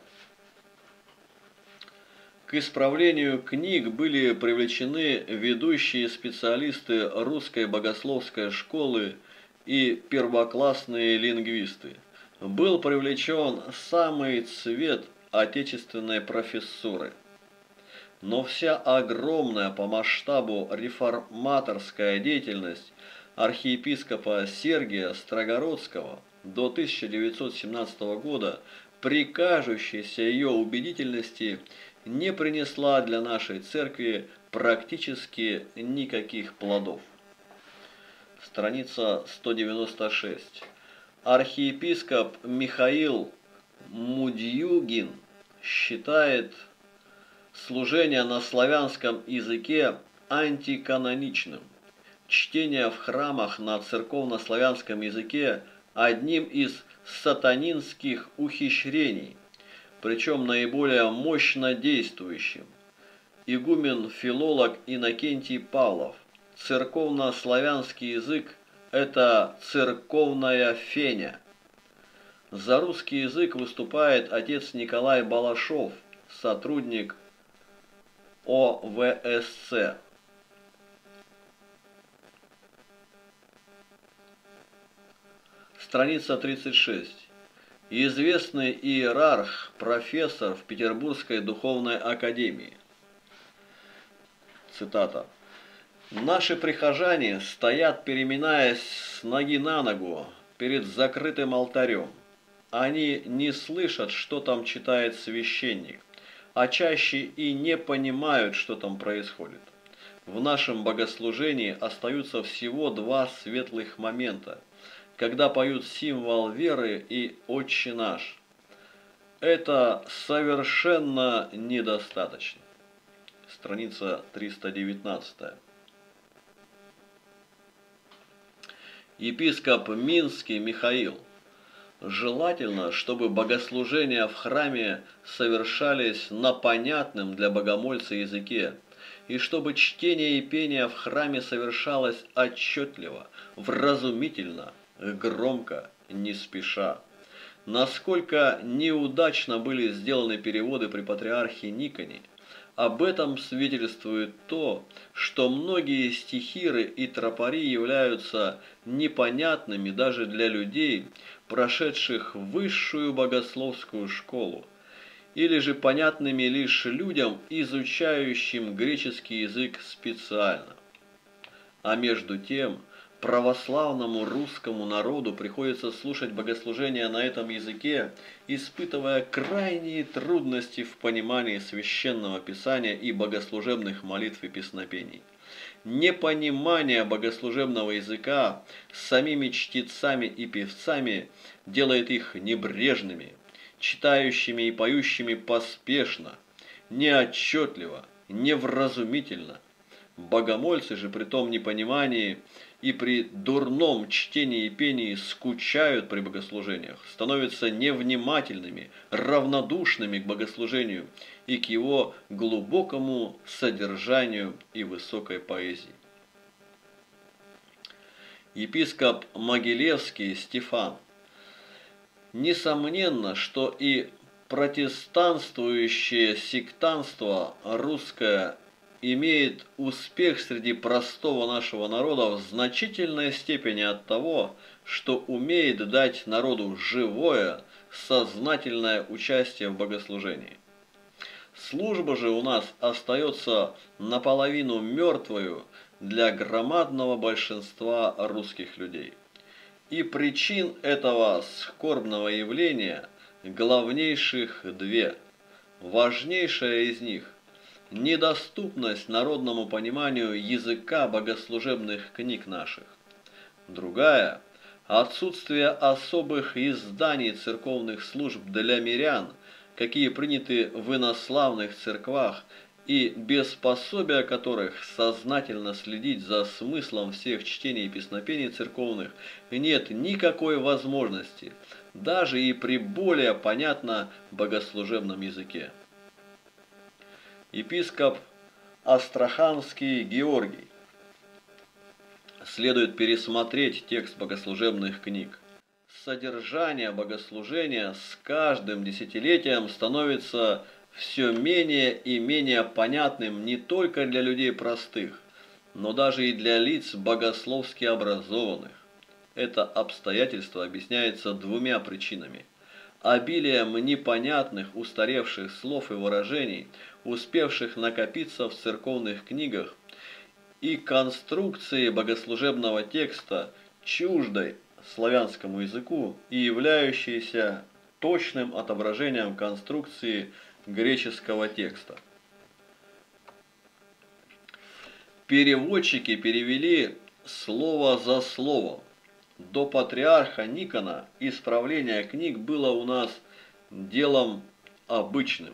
К исправлению книг были привлечены ведущие специалисты русской богословской школы и первоклассные лингвисты. Был привлечен самый цвет отечественной профессуры. Но вся огромная по масштабу реформаторская деятельность архиепископа Сергия Строгородского до тысяча девятьсот семнадцатого года при кажущейся ее убедительности не принесла для нашей церкви практически никаких плодов. Страница сто девяносто шесть. Архиепископ Михаил Мудьюгин считает служение на славянском языке антиканоничным. Чтение в храмах на церковно-славянском языке одним из сатанинских ухищрений, причем наиболее мощно действующим. Игумен-филолог Иннокентий Павлов: церковно-славянский язык – это церковная феня. За русский язык выступает отец Николай Балашов, сотрудник О В С Ц. Страница тридцать шесть. Известный иерарх, профессор в Петербургской духовной академии. Цитата. «Наши прихожане стоят, переминаясь с ноги на ногу перед закрытым алтарем. Они не слышат, что там читает священник, а чаще и не понимают, что там происходит. В нашем богослужении остаются всего два светлых момента, когда поют символ веры и «Отче наш». Это совершенно недостаточно». Страница триста девятнадцать. Епископ Минский Михаил. Желательно, чтобы богослужения в храме совершались на понятном для богомольца языке, и чтобы чтение и пение в храме совершалось отчетливо, вразумительно, громко, не спеша. Насколько неудачно были сделаны переводы при патриархе Никоне, об этом свидетельствует то, что многие стихиры и тропари являются непонятными даже для людей, прошедших высшую богословскую школу, или же понятными лишь людям, изучающим греческий язык специально. А между тем, православному русскому народу приходится слушать богослужения на этом языке, испытывая крайние трудности в понимании священного писания и богослужебных молитв и песнопений. Непонимание богослужебного языка самими чтецами и певцами делает их небрежными, читающими и поющими поспешно, неотчетливо, невразумительно. Богомольцы же при том непонимании и при дурном чтении и пении скучают при богослужениях, становятся невнимательными, равнодушными к богослужению и к его глубокому содержанию и высокой поэзии. Епископ Могилевский Стефан. Несомненно, что и протестанствующее сектантство русское имеет успех среди простого нашего народа в значительной степени от того, что умеет дать народу живое, сознательное участие в богослужении. Служба же у нас остается наполовину мертвою для громадного большинства русских людей. И причин этого скорбного явления главнейших две. Важнейшая из них – недоступность народному пониманию языка богослужебных книг наших. Другая – отсутствие особых изданий церковных служб для мирян, какие приняты в инославных церквах, и без пособия которых сознательно следить за смыслом всех чтений и песнопений церковных нет никакой возможности, даже и при более понятно богослужебном языке. Епископ Астраханский Георгий. Следует пересмотреть текст богослужебных книг. Содержание богослужения с каждым десятилетием становится все менее и менее понятным не только для людей простых, но даже и для лиц богословски образованных. Это обстоятельство объясняется двумя причинами: обилием непонятных устаревших слов и выражений, успевших накопиться в церковных книгах, и конструкцией богослужебного текста, чуждой славянскому языку и являющейся точным отображением конструкции греческого текста. Переводчики перевели слово за словом. До патриарха Никона исправление книг было у нас делом обычным.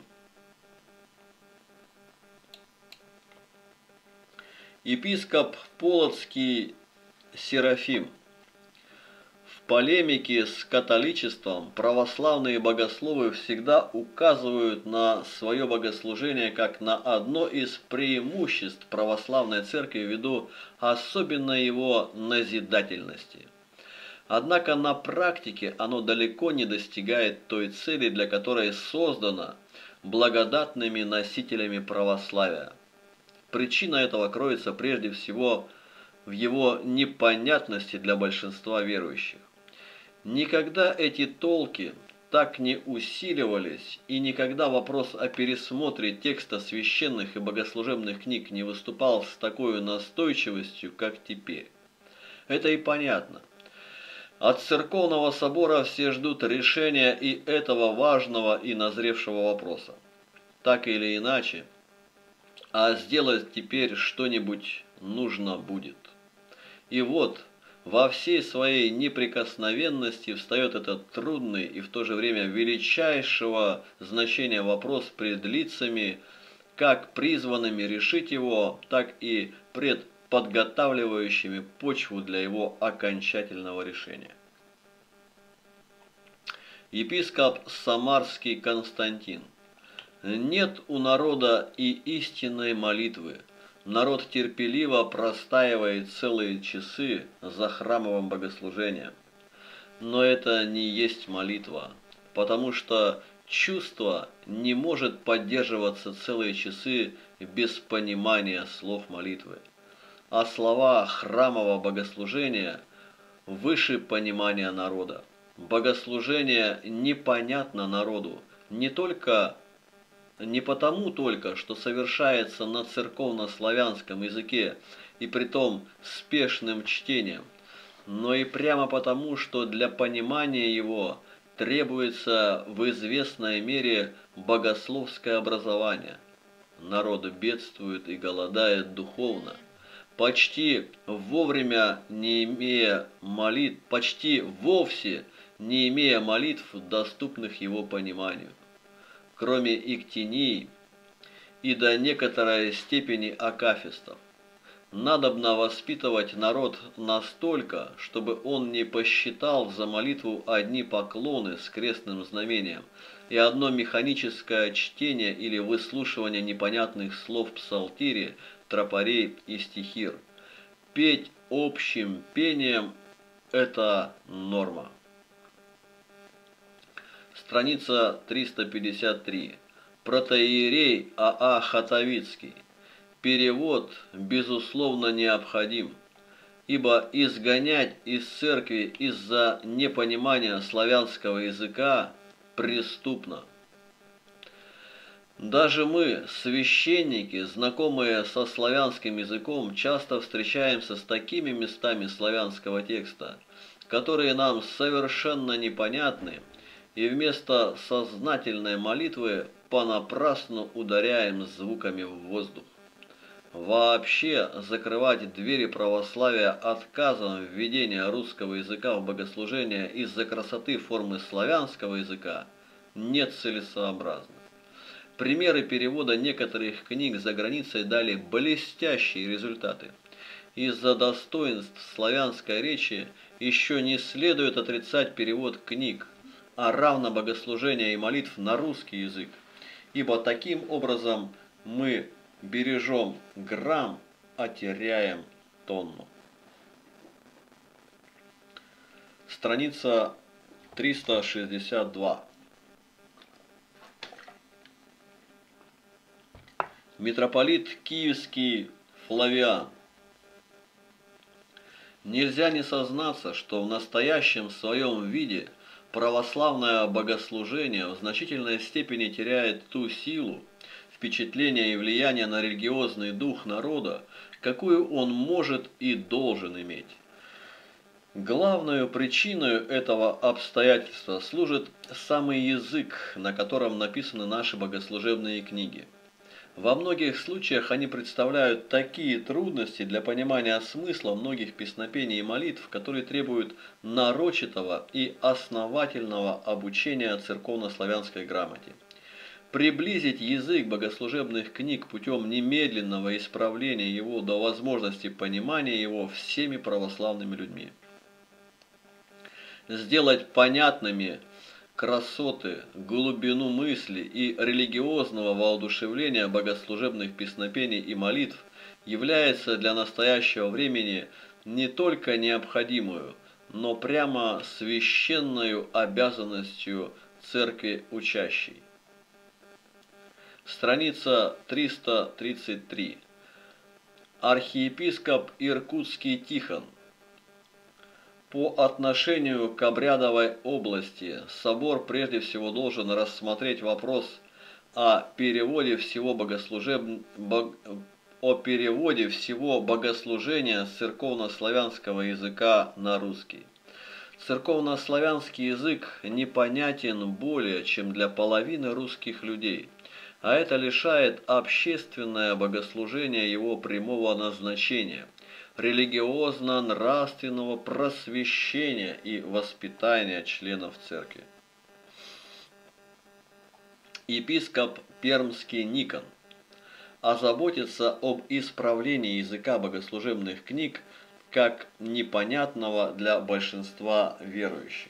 Епископ Полоцкий Серафим. В полемике с католичеством православные богословы всегда указывают на свое богослужение как на одно из преимуществ православной церкви ввиду особенной его назидательности. Однако на практике оно далеко не достигает той цели, для которой создано благодатными носителями православия. Причина этого кроется прежде всего в его непонятности для большинства верующих. Никогда эти толки так не усиливались, и никогда вопрос о пересмотре текста священных и богослужебных книг не выступал с такой настойчивостью, как теперь. Это и понятно. От церковного собора все ждут решения и этого важного и назревшего вопроса. Так или иначе, а сделать теперь что-нибудь нужно будет. И вот, во всей своей неприкосновенности встает этот трудный и в то же время величайшего значения вопрос пред лицами, как призванными решить его, так и пред подготавливающими почву для его окончательного решения. Епископ Самарский Константин. Нет у народа и истинной молитвы. Народ терпеливо простаивает целые часы за храмовым богослужением. Но это не есть молитва, потому что чувство не может поддерживаться целые часы без понимания слов молитвы. А слова храмового богослужения выше понимания народа. Богослужение непонятно народу не только не потому только, что совершается на церковно-славянском языке и притом спешным чтением, но и прямо потому, что для понимания его требуется в известной мере богословское образование. Народ бедствует и голодает духовно, почти вовремя не имея молитв, почти вовсе не имея молитв, доступных его пониманию. Кроме иктинии и до некоторой степени акафистов. Надобно воспитывать народ настолько, чтобы он не посчитал за молитву одни поклоны с крестным знамением и одно механическое чтение или выслушивание непонятных слов псалтири, тропарей и стихир. Петь общим пением – это норма. Страница триста пятьдесят три. Протоиерей А А Хатовицкий. Перевод, безусловно, необходим, ибо изгонять из церкви из-за непонимания славянского языка преступно. Даже мы, священники, знакомые со славянским языком, часто встречаемся с такими местами славянского текста, которые нам совершенно непонятны, и вместо сознательной молитвы понапрасну ударяем звуками в воздух. Вообще закрывать двери православия отказом введения русского языка в богослужение из-за красоты формы славянского языка нецелесообразно. Примеры перевода некоторых книг за границей дали блестящие результаты. Из-за достоинств славянской речи еще не следует отрицать перевод книг, а равно богослужения и молитв на русский язык, ибо таким образом мы бережем грамм, а теряем тонну. Страница триста шестьдесят два. Митрополит Киевский Флавиан. Нельзя не сознаться, что в настоящем своем виде православное богослужение в значительной степени теряет ту силу, впечатление и влияние на религиозный дух народа, какую он может и должен иметь. Главной причиной этого обстоятельства служит самый язык, на котором написаны наши богослужебные книги. Во многих случаях они представляют такие трудности для понимания смысла многих песнопений и молитв, которые требуют нарочитого и основательного обучения церковно-славянской грамоте. Приблизить язык богослужебных книг путем немедленного исправления его до возможности понимания его всеми православными людьми. сделать понятными красоты, глубину мысли и религиозного воодушевления богослужебных песнопений и молитв является для настоящего времени не только необходимую, но прямо священною обязанностью церкви учащей. Страница триста тридцать три. Архиепископ Иркутский Тихон. По отношению к обрядовой области собор прежде всего должен рассмотреть вопрос о переводе всего богослужеб... бог... о переводе всего богослужения с церковнославянского языка на русский. Церковнославянский язык непонятен более чем для половины русских людей, а это лишает общественное богослужение его прямого назначения – религиозно-нравственного просвещения и воспитания членов церкви. Епископ Пермский Никон озаботится об исправлении языка богослужебных книг как непонятного для большинства верующих.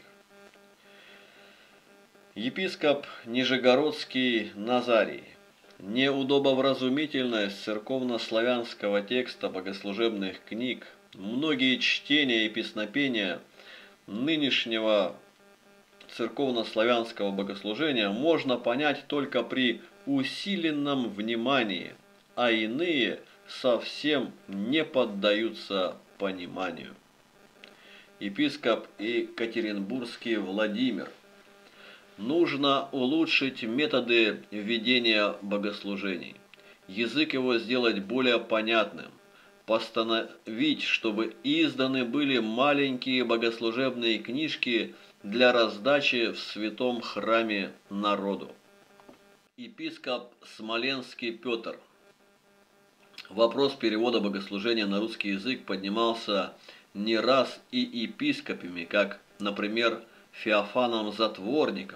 Епископ Нижегородский Назарий. Неудобовразумительность церковнославянского текста богослужебных книг, многие чтения и песнопения нынешнего церковнославянского богослужения можно понять только при усиленном внимании, а иные совсем не поддаются пониманию. Епископ Екатеринбургский Владимир. Нужно улучшить методы ведения богослужений, язык его сделать более понятным, постановить, чтобы изданы были маленькие богослужебные книжки для раздачи в святом храме народу. Епископ Смоленский Петр. Вопрос перевода богослужения на русский язык поднимался не раз и епископами, как, например, Феофаном Затворником,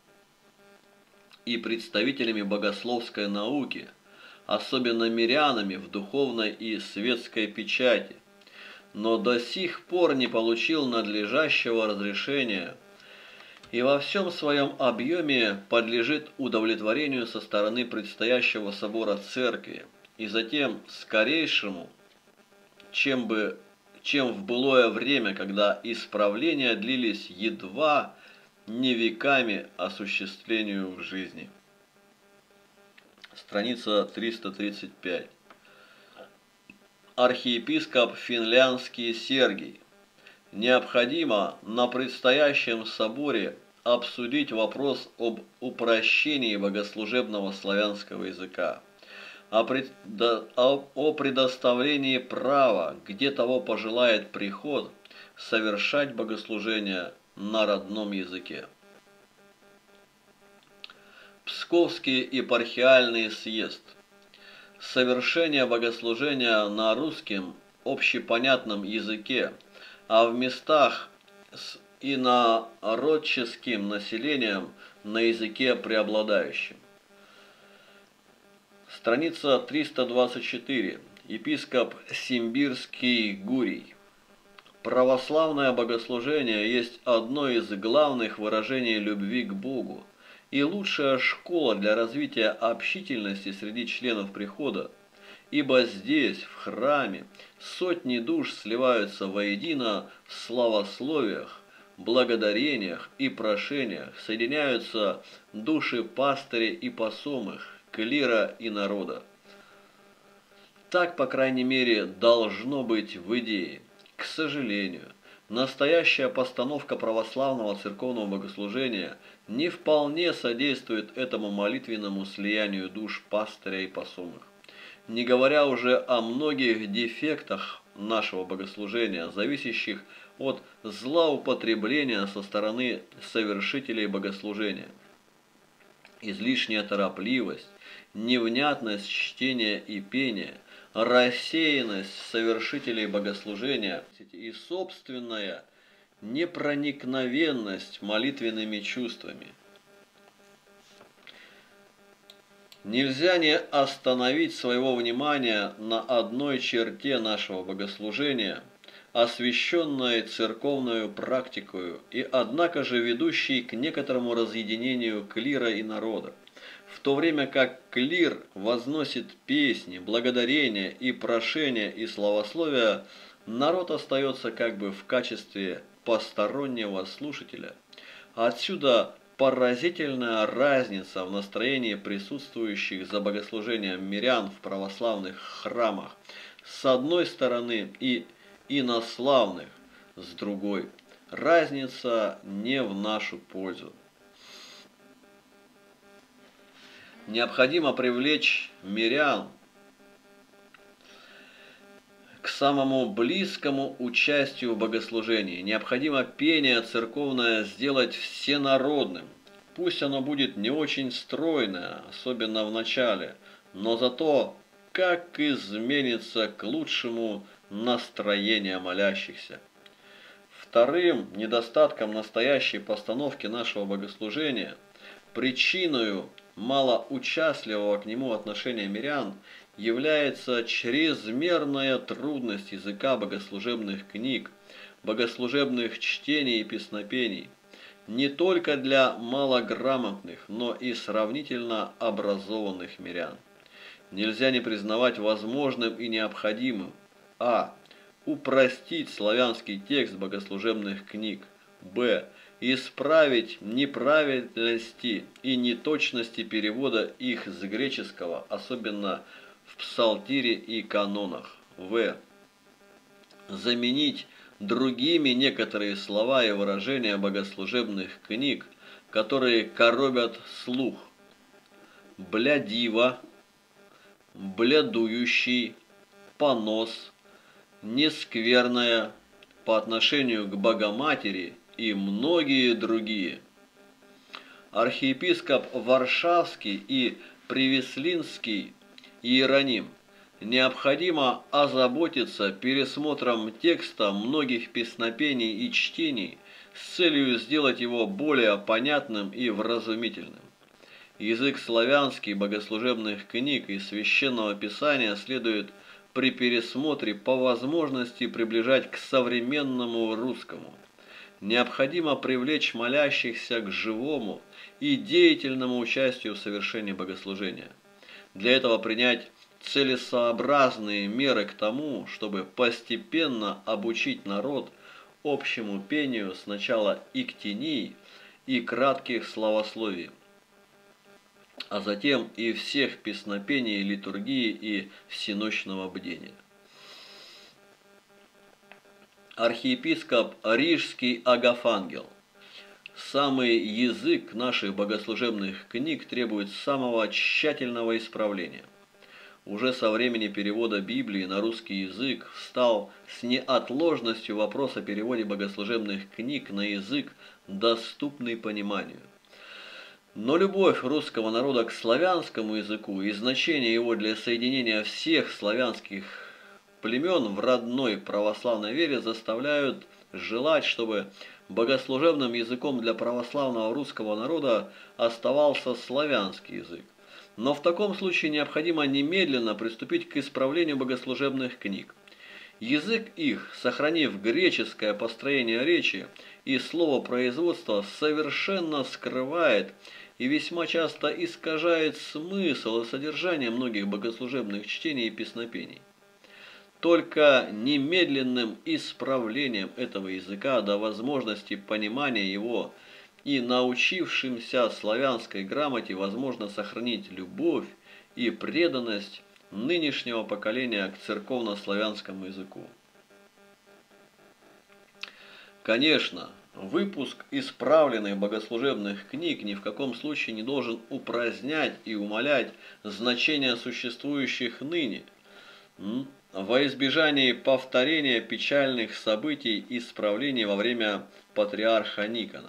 и представителями богословской науки, особенно мирянами в духовной и светской печати, но до сих пор не получил надлежащего разрешения и во всем своем объеме подлежит удовлетворению со стороны предстоящего собора церкви и затем скорейшему, чем бы чем в былое время, когда исправления длились едва не веками осуществлению в жизни. Страница триста тридцать пять. Архиепископ Финляндский Сергий. Необходимо на предстоящем соборе обсудить вопрос об упрощении богослужебного славянского языка, О, предо... о предоставлении права, где того пожелает приход, совершать богослужение на родном языке. Псковский епархиальный съезд. Совершение богослужения на русском общепонятном языке, а в местах с инородческим населением на языке преобладающем. Страница триста двадцать четыре. Епископ Симбирский Гурий. Православное богослужение есть одно из главных выражений любви к Богу и лучшая школа для развития общительности среди членов прихода, ибо здесь, в храме, сотни душ сливаются воедино в славословиях, благодарениях и прошениях, соединяются души пастырей и посомых, клира и народа. Так, по крайней мере, должно быть в идее. К сожалению, настоящая постановка православного церковного богослужения не вполне содействует этому молитвенному слиянию душ пастыря и посомых. Не говоря уже о многих дефектах нашего богослужения, зависящих от злоупотребления со стороны совершителей богослужения. Излишняя торопливость, невнятность чтения и пения, рассеянность совершителей богослужения и собственная непроникновенность молитвенными чувствами. Нельзя не остановить своего внимания на одной черте нашего богослужения, освященной церковную практикою и однако же ведущей к некоторому разъединению клира и народа, в то время как клир возносит песни, благодарения и прошения и славословия, народ остается как бы в качестве постороннего слушателя. Отсюда поразительная разница в настроении присутствующих за богослужением мирян в православных храмах с одной стороны и инославных с другой. Разница не в нашу пользу. Необходимо привлечь мирян к самому близкому участию в богослужении. Необходимо пение церковное сделать всенародным. Пусть оно будет не очень стройное, особенно в начале, но зато как изменится к лучшему настроение молящихся. Вторым недостатком настоящей постановки нашего богослужения, причиною малоучастливого к нему отношения мирян, является чрезмерная трудность языка богослужебных книг, богослужебных чтений и песнопений, не только для малограмотных, но и сравнительно образованных мирян. Нельзя не признавать возможным и необходимым а. упростить славянский текст богослужебных книг, б. исправить неправильности и неточности перевода их с греческого, особенно в псалтире и канонах, в. заменить другими некоторые слова и выражения богослужебных книг, которые коробят слух: блядиво, блядующий, понос, нескверная по отношению к Богоматери и многие другие. Архиепископ Варшавский и Привеслинский Иероним необходимо озаботиться пересмотром текста многих песнопений и чтений с целью сделать его более понятным и вразумительным. Язык славянский богослужебных книг и священного писания следует при пересмотре по возможности приближать к современному русскому. Необходимо привлечь молящихся к живому и деятельному участию в совершении богослужения. Для этого принять целесообразные меры к тому, чтобы постепенно обучить народ общему пению сначала иктении и кратких славословий, а затем и всех песнопений, литургии и всенощного бдения. Архиепископ Рижский Агафангел. Самый язык наших богослужебных книг требует самого тщательного исправления. Уже со времени перевода Библии на русский язык встал с неотложностью вопрос о переводе богослужебных книг на язык, доступный пониманию. Но любовь русского народа к славянскому языку и значение его для соединения всех славянских племен в родной православной вере заставляют желать, чтобы богослужебным языком для православного русского народа оставался славянский язык. Но в таком случае необходимо немедленно приступить к исправлению богослужебных книг. Язык их, сохранив греческое построение речи и словопроизводство, совершенно скрывает и весьма часто искажает смысл и содержание многих богослужебных чтений и песнопений. Только немедленным исправлением этого языка до возможности понимания его и научившимся славянской грамоте возможно сохранить любовь и преданность нынешнего поколения к церковно-славянскому языку. Конечно, выпуск исправленных богослужебных книг ни в каком случае не должен упразднять и умалять значение существующих ныне, во избежание повторения печальных событий исправлений во время патриарха Никона.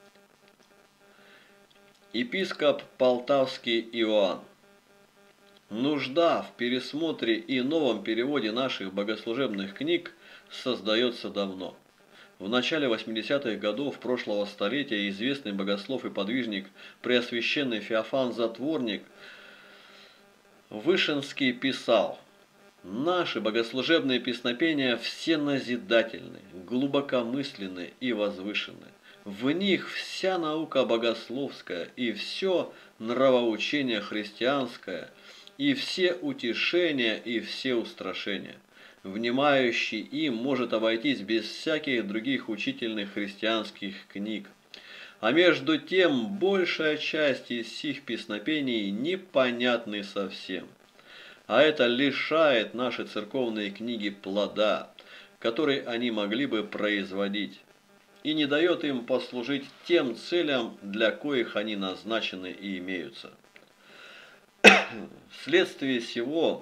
Епископ Полтавский Иоанн. Нужда в пересмотре и новом переводе наших богослужебных книг создается давно. В начале восьмидесятых годов прошлого столетия известный богослов и подвижник Преосвященный Феофан Затворник Вышинский писал: Наши богослужебные песнопения все назидательны, глубокомысленны и возвышены. В них вся наука богословская и все нравоучение христианское, и все утешения, и все устрашения. Внимающий им может обойтись без всяких других учительных христианских книг. А между тем, большая часть из сих песнопений непонятны совсем. А это лишает наши церковные книги плода, который они могли бы производить, и не дает им послужить тем целям, для коих они назначены и имеются. Вследствие сего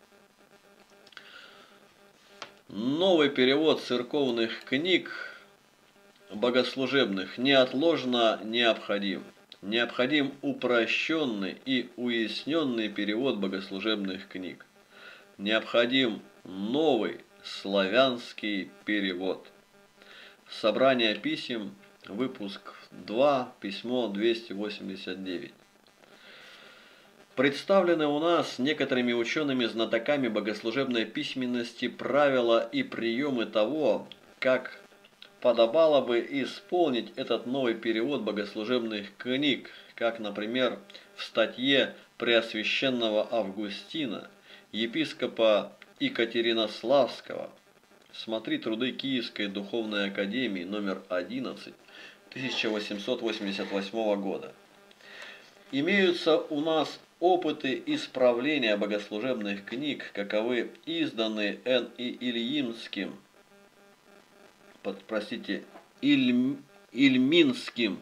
новый перевод церковных книг богослужебных неотложно необходим. Необходим упрощенный и уясненный перевод богослужебных книг. Необходим новый славянский перевод. Собрание писем, выпуск два, письмо двести восемьдесят девять. Представлены у нас некоторыми учеными-знатоками богослужебной письменности правила и приемы того, как подобало бы исполнить этот новый перевод богослужебных книг, как, например, в статье Преосвященного Августина, епископа Екатеринославского. Смотри труды Киевской духовной академии номер одиннадцать тысяча восемьсот восемьдесят восьмого года. Имеются у нас опыты исправления богослужебных книг, каковы изданы Н. И. Ильинским, под, простите, Иль, Ильминским,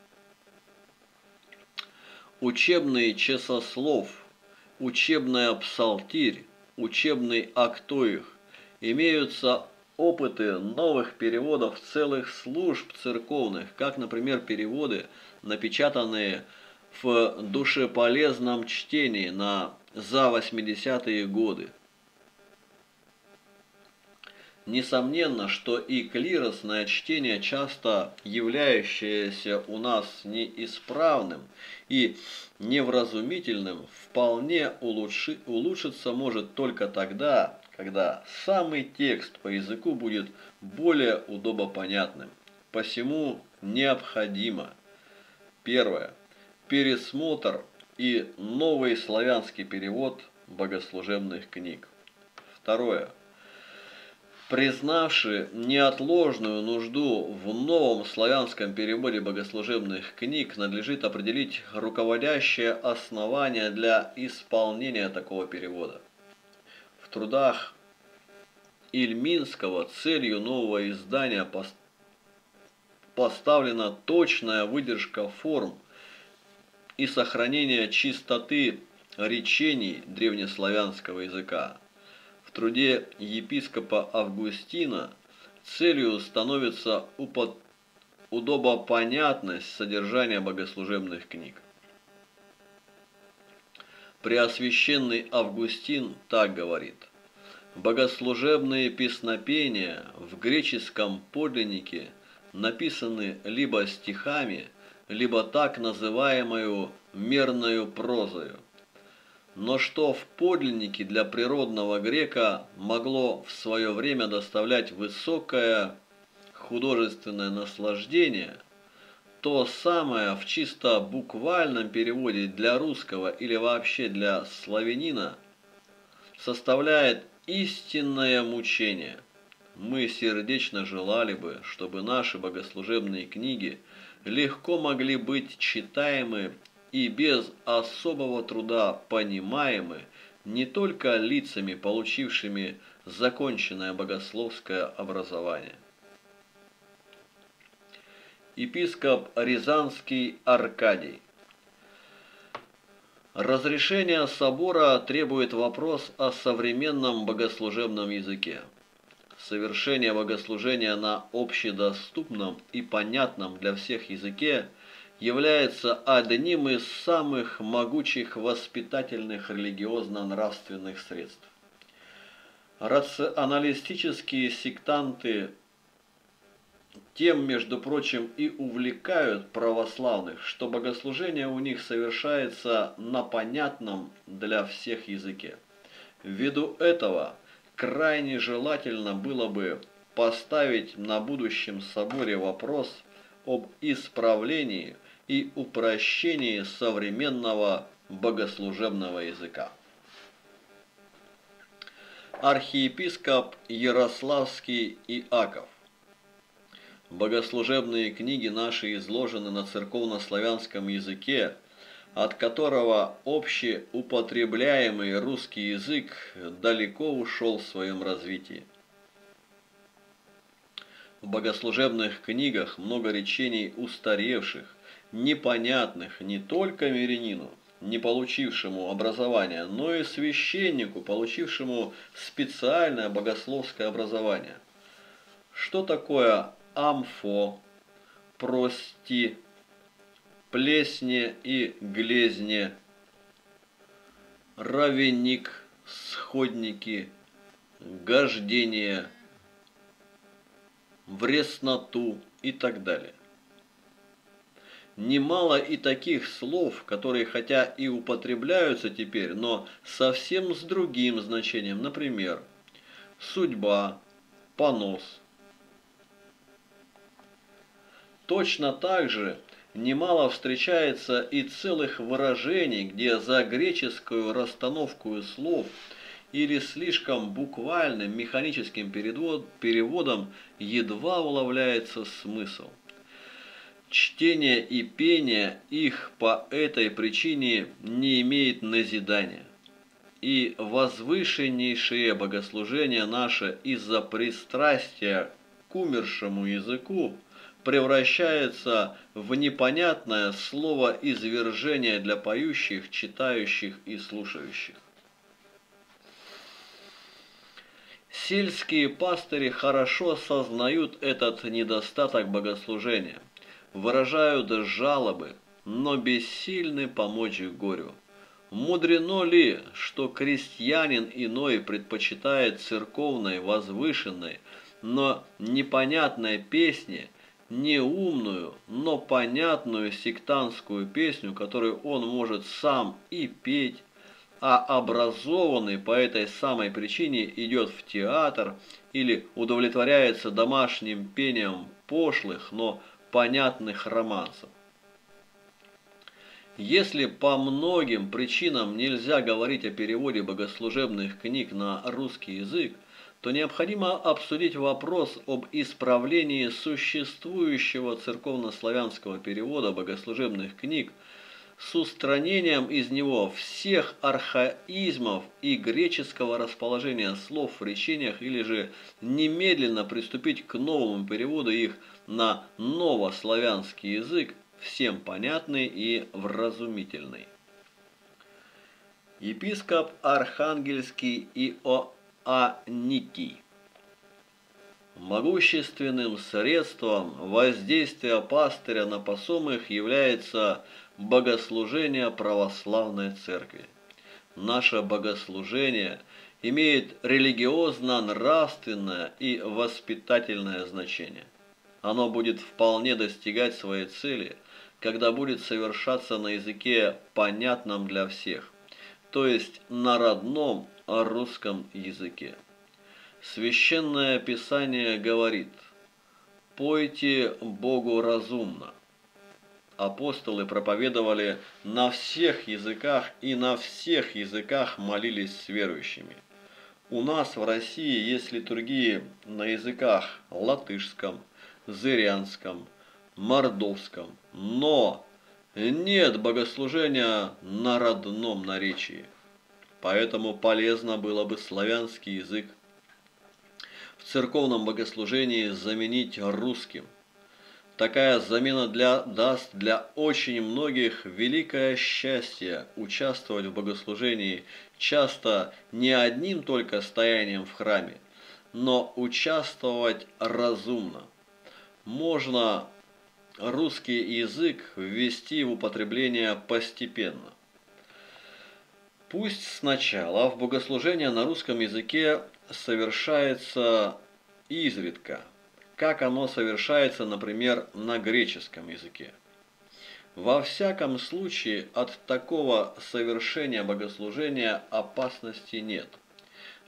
учебный часослов, учебная псалтирь, учебный актоих. Имеются опыты новых переводов целых служб церковных, как, например, переводы, напечатанные в душеполезном чтении на за восьмидесятые годы. Несомненно, что и клиросное чтение, часто являющееся у нас неисправным и невразумительным, вполне улучши, улучшиться может только тогда, когда самый текст по языку будет более удобопонятным. Посему необходимо: первое. Пересмотр и новый славянский перевод богослужебных книг. Второе. Признавши неотложную нужду в новом славянском переводе богослужебных книг, надлежит определить руководящее основание для исполнения такого перевода. В трудах Ильминского целью нового издания поставлена точная выдержка форм и сохранение чистоты речений древнеславянского языка. В труде епископа Августина целью становится упод... удобопонятность содержания богослужебных книг. Преосвященный Августин так говорит: богослужебные песнопения в греческом подлиннике написаны либо стихами, либо так называемую мерною прозою. Но что в подлиннике для природного грека могло в свое время доставлять высокое художественное наслаждение, то самое в чисто буквальном переводе для русского или вообще для славянина составляет истинное мучение. Мы сердечно желали бы, чтобы наши богослужебные книги легко могли быть читаемы и без особого труда понимаемы не только лицами, получившими законченное богословское образование. Епископ Рязанский Аркадий. Разрешение собора требует вопрос о современном богослужебном языке. Совершение богослужения на общедоступном и понятном для всех языке является одним из самых могучих воспитательных религиозно-нравственных средств. Рационалистические сектанты тем, между прочим, и увлекают православных, что богослужение у них совершается на понятном для всех языке. Ввиду этого крайне желательно было бы поставить на будущем соборе вопрос об исправлении и упрощении современного богослужебного языка. Архиепископ Ярославский Иаков. Богослужебные книги наши изложены на церковнославянском языке, от которого общеупотребляемый русский язык далеко ушел в своем развитии. В богослужебных книгах много речений устаревших, непонятных не только мирянину, не получившему образования, но и священнику, получившему специальное богословское образование. Что такое амфо, прости, плесне и глезне, равенник, сходники, гождение, вресноту и так далее. Немало и таких слов, которые хотя и употребляются теперь, но совсем с другим значением. Например, судьба, понос. Точно так же немало встречается и целых выражений, где за греческую расстановку слов или слишком буквальным механическим переводом едва уловляется смысл. Чтение и пение их по этой причине не имеет назидания. И возвышеннейшее богослужение наше из-за пристрастия к умершему языку превращается в непонятное словоизвержение для поющих, читающих и слушающих. Сельские пастыри хорошо сознают этот недостаток богослужения, выражают жалобы, но бессильны помочь горю. Мудрено ли, что крестьянин иной предпочитает церковной, возвышенной, но непонятной песне, не умную, но понятную сектантскую песню, которую он может сам и петь, а образованный по этой самой причине идет в театр или удовлетворяется домашним пением пошлых, но понятных романсов. Если по многим причинам нельзя говорить о переводе богослужебных книг на русский язык, то необходимо обсудить вопрос об исправлении существующего церковнославянского перевода богослужебных книг с устранением из него всех архаизмов и греческого расположения слов в речениях, или же немедленно приступить к новому переводу их на новославянский язык, всем понятный и вразумительный. Епископ Архангельский Иоанникий. Могущественным средством воздействия пастыря на посомых является богослужение православной церкви. Наше богослужение имеет религиозно-нравственное и воспитательное значение. Оно будет вполне достигать своей цели, когда будет совершаться на языке, понятном для всех, то есть на родном русском языке. Священное Писание говорит: «Пойте Богу разумно». Апостолы проповедовали на всех языках и на всех языках молились с верующими. У нас в России есть литургии на языках латышском, зырянском, мордовском, но нет богослужения на родном наречии. Поэтому полезно было бы славянский язык в церковном богослужении заменить русским. Такая замена для, даст для очень многих великое счастье участвовать в богослужении, часто не одним только стоянием в храме, но участвовать разумно. Можно русский язык ввести в употребление постепенно. Пусть сначала в богослужение на русском языке совершается изредка, как оно совершается, например, на греческом языке. Во всяком случае, от такого совершения богослужения опасности нет.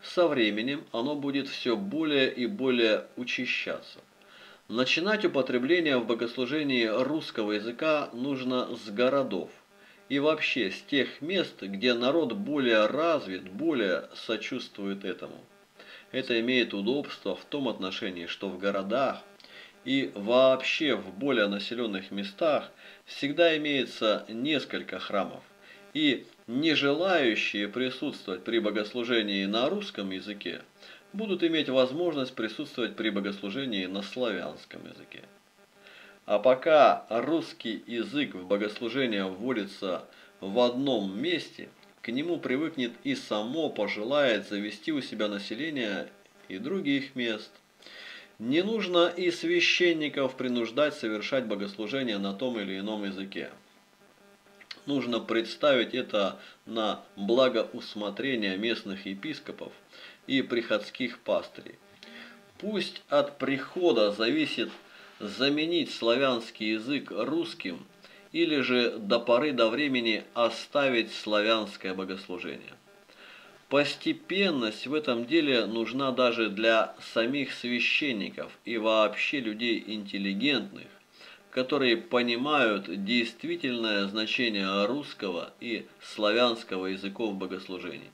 Со временем оно будет все более и более учащаться. Начинать употребление в богослужении русского языка нужно с городов и вообще с тех мест, где народ более развит, более сочувствует этому. Это имеет удобство в том отношении, что в городах и вообще в более населенных местах всегда имеется несколько храмов, и не желающие присутствовать при богослужении на русском языке будут иметь возможность присутствовать при богослужении на славянском языке. А пока русский язык в богослужение вводится в одном месте, к нему привыкнет и само пожелает завести у себя население и других мест. Не нужно и священников принуждать совершать богослужение на том или ином языке. Нужно представить это на благоусмотрение местных епископов и приходских пастырей. Пусть от прихода зависит заменить славянский язык русским, или же до поры до времени оставить славянское богослужение. Постепенность в этом деле нужна даже для самих священников и вообще людей интеллигентных, которые понимают действительное значение русского и славянского языков богослужений.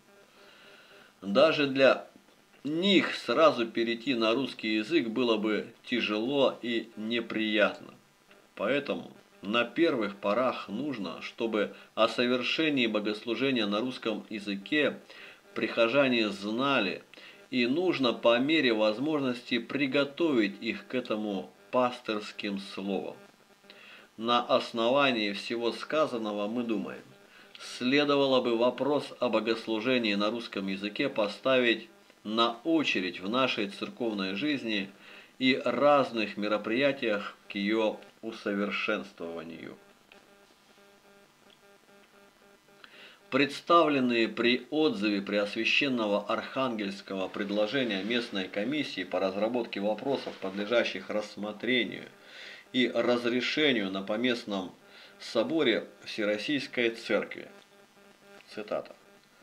Даже для них сразу перейти на русский язык было бы тяжело и неприятно. Поэтому на первых порах нужно, чтобы о совершении богослужения на русском языке прихожане знали, и нужно по мере возможности приготовить их к этому пастырским словом. На основании всего сказанного мы думаем, следовало бы вопрос о богослужении на русском языке поставить на очередь в нашей церковной жизни и разных мероприятиях к ее усовершенствованию. Представленные при отзыве Преосвященного Архангельского предложения местной комиссии по разработке вопросов, подлежащих рассмотрению и разрешению на поместном соборе Всероссийской Церкви. Цитата.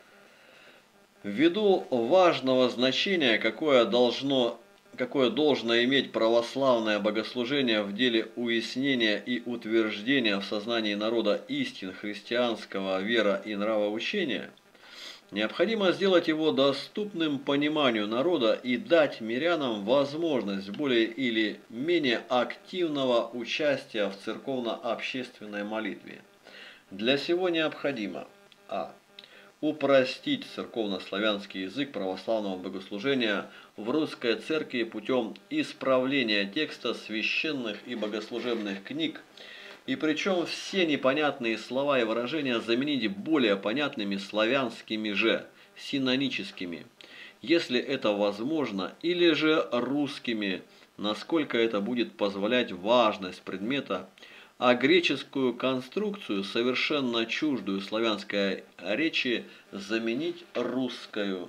Ввиду важного значения, какое должно, какое должно иметь православное богослужение в деле уяснения и утверждения в сознании народа истин христианского вера и нравоучения, необходимо сделать его доступным пониманию народа и дать мирянам возможность более или менее активного участия в церковно-общественной молитве. Для сего необходимо а. упростить церковно-славянский язык православного богослужения в русской церкви путем исправления текста священных и богослужебных книг, и причем все непонятные слова и выражения заменить более понятными славянскими же, синоническими, если это возможно, или же русскими, насколько это будет позволять важность предмета, а греческую конструкцию, совершенно чуждую славянской речи, заменить русскую.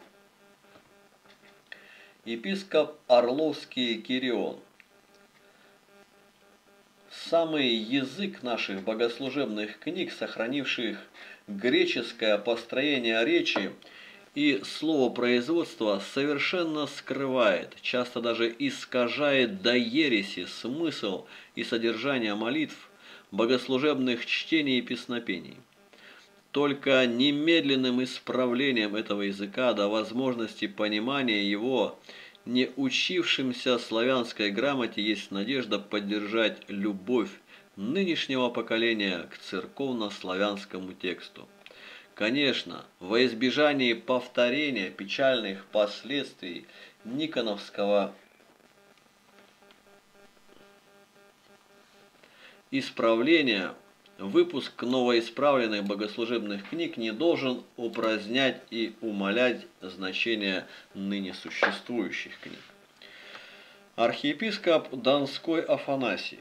Епископ Орловский Кирион. Самый язык наших богослужебных книг, сохранивших греческое построение речи и словопроизводство, совершенно скрывает, часто даже искажает до ереси смысл и содержание молитв, богослужебных чтений и песнопений. Только немедленным исправлением этого языка до возможности понимания его не учившимся славянской грамоте есть надежда поддержать любовь нынешнего поколения к церковно-славянскому тексту. Конечно, во избежание повторения печальных последствий Никоновского исправления, выпуск новоисправленных богослужебных книг не должен упразднять и умалять значение ныне существующих книг. Архиепископ Донской Афанасий.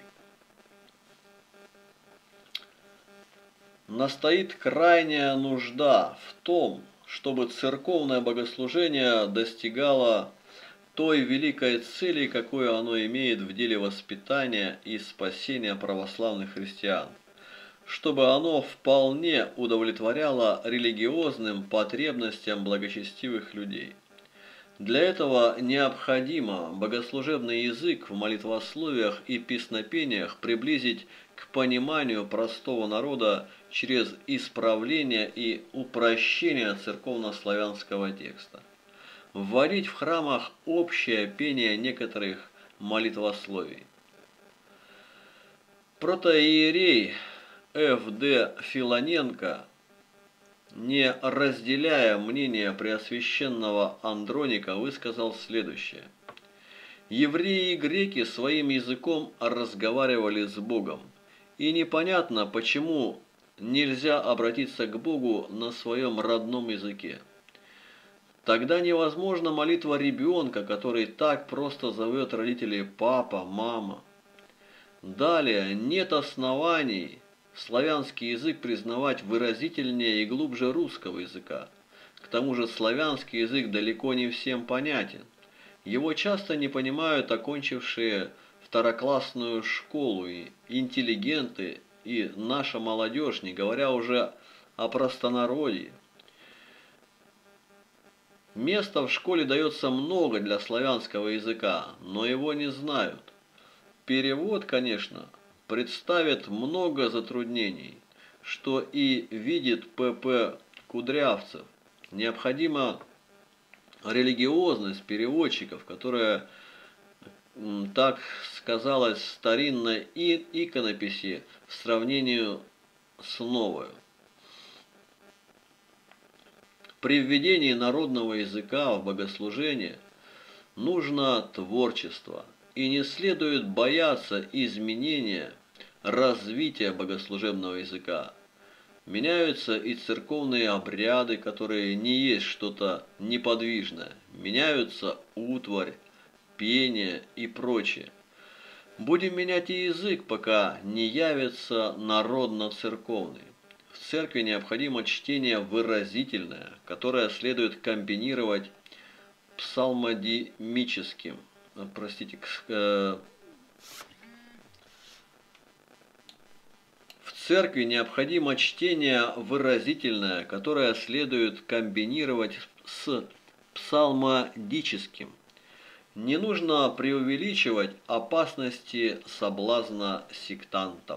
Настоит крайняя нужда в том, чтобы церковное богослужение достигало той великой цели, какую оно имеет в деле воспитания и спасения православных христиан, чтобы оно вполне удовлетворяло религиозным потребностям благочестивых людей. Для этого необходимо богослужебный язык в молитвословиях и песнопениях приблизить к пониманию простого народа через исправление и упрощение церковнославянского текста. Вводить в храмах общее пение некоторых молитвословий. Протоиерей Ф Д Филоненко, не разделяя мнение преосвященного Андроника, высказал следующее. Евреи и греки своим языком разговаривали с Богом, и непонятно, почему нельзя обратиться к Богу на своем родном языке. Тогда невозможна молитва ребенка, который так просто зовет родителей папа, мама. Далее, нет оснований славянский язык признавать выразительнее и глубже русского языка. К тому же славянский язык далеко не всем понятен. Его часто не понимают окончившие второклассную школу и интеллигенты и наша молодежь, не говоря уже о простонародье. Места в школе дается много для славянского языка, но его не знают. Перевод, конечно, представит много затруднений, что и видит П П Кудрявцев. Необходима религиозность переводчиков, которая, так сказалось, в старинной иконописи в сравнении с новой. При введении народного языка в богослужение нужно творчество, и не следует бояться изменения, развития богослужебного языка. Меняются и церковные обряды, которые не есть что-то неподвижное. Меняются утварь, пение и прочее. Будем менять и язык, пока не явится народно-церковный. В церкви необходимо чтение выразительное, которое следует комбинировать псалмодимическим. Простите, э, в церкви необходимо чтение выразительное, которое следует комбинировать с псалмодическим. Не нужно преувеличивать опасности соблазна сектантов.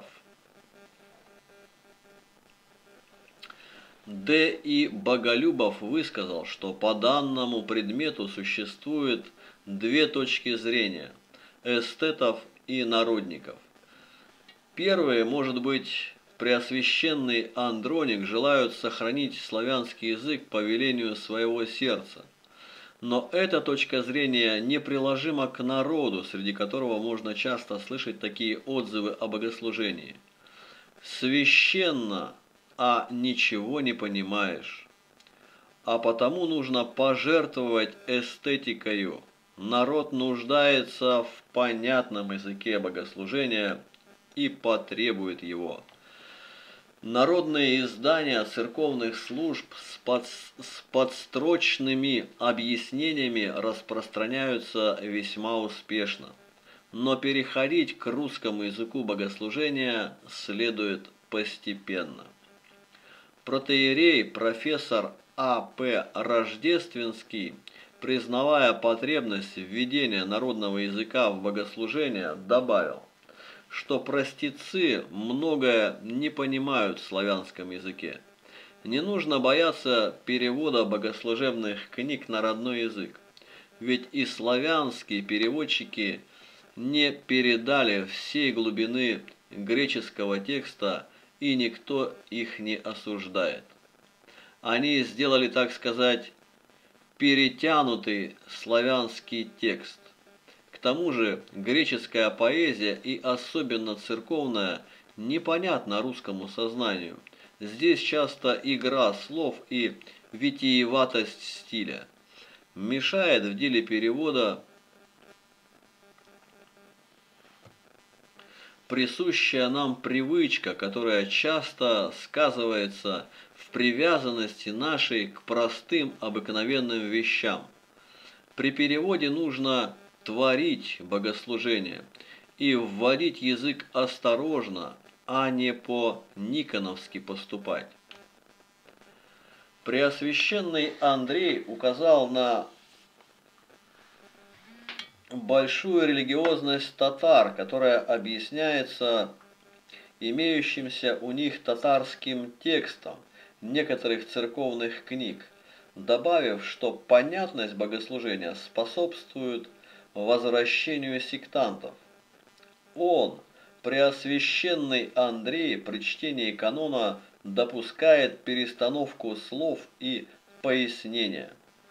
Д. И. Боголюбов высказал, что по данному предмету существует две точки зрения – эстетов и народников. Первые, может быть, преосвященный Андроник желают сохранить славянский язык по велению своего сердца. Но эта точка зрения неприложима к народу, среди которого можно часто слышать такие отзывы о богослужении. Священно, а ничего не понимаешь. А потому нужно пожертвовать эстетикою. Народ нуждается в понятном языке богослужения и потребует его. Народные издания церковных служб с, под, с подстрочными объяснениями распространяются весьма успешно. Но переходить к русскому языку богослужения следует постепенно. Протоиерей профессор А П Рождественский, признавая потребность введения народного языка в богослужение, добавил, что простецы многое не понимают в славянском языке. Не нужно бояться перевода богослужебных книг на родной язык, ведь и славянские переводчики не передали всей глубины греческого текста, и никто их не осуждает. Они сделали, так сказать, перетянутый славянский текст. К тому же греческая поэзия и особенно церковная непонятна русскому сознанию. Здесь часто игра слов и витиеватость стиля. Мешает в деле перевода присущая нам привычка, которая часто сказывается в привязанности нашей к простым обыкновенным вещам. При переводе нужно творить богослужение и вводить язык осторожно, а не по-никоновски поступать. Преосвященный Андрей указал на большую религиозность татар, которая объясняется имеющимся у них татарским текстом некоторых церковных книг, добавив, что понятность богослужения способствует возвращению сектантов. Он, Преосвященный Андрей, при чтении канона допускает перестановку слов и пояснения.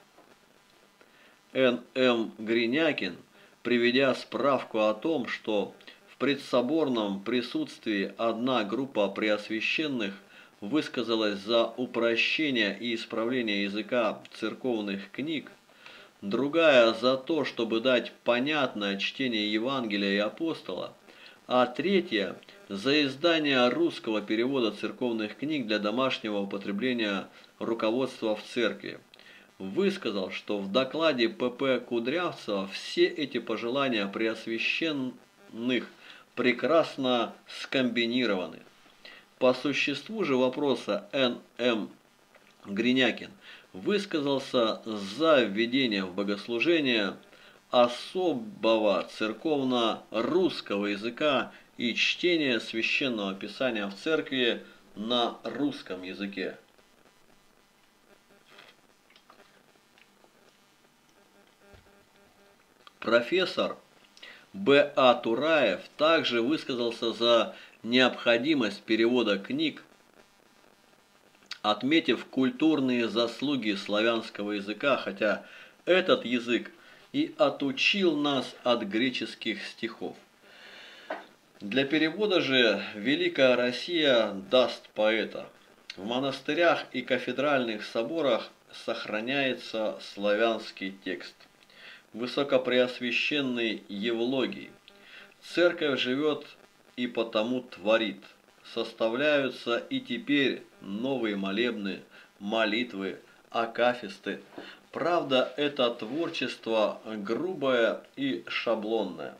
Н М Гринякин, приведя справку о том, что в предсоборном присутствии одна группа преосвященных высказалась за упрощение и исправление языка церковных книг, другая за то, чтобы дать понятное чтение Евангелия и апостола, а третья за издание русского перевода церковных книг для домашнего употребления руководства в церкви, высказал, что в докладе П П Кудрявцева все эти пожелания преосвященных прекрасно скомбинированы. По существу же вопроса Н М Гринякин высказался за введение в богослужение особого церковно-русского языка и чтение священного писания в церкви на русском языке. Профессор Б А Тураев также высказался за необходимость перевода книг, отметив культурные заслуги славянского языка, хотя этот язык и отучил нас от греческих стихов. Для перевода же Великая Россия даст поэта. В монастырях и кафедральных соборах сохраняется славянский текст. Высокопреосвященный Евлогий. Церковь живет и потому творит. Составляются и теперь новые молебны, молитвы, акафисты. Правда, это творчество грубое и шаблонное.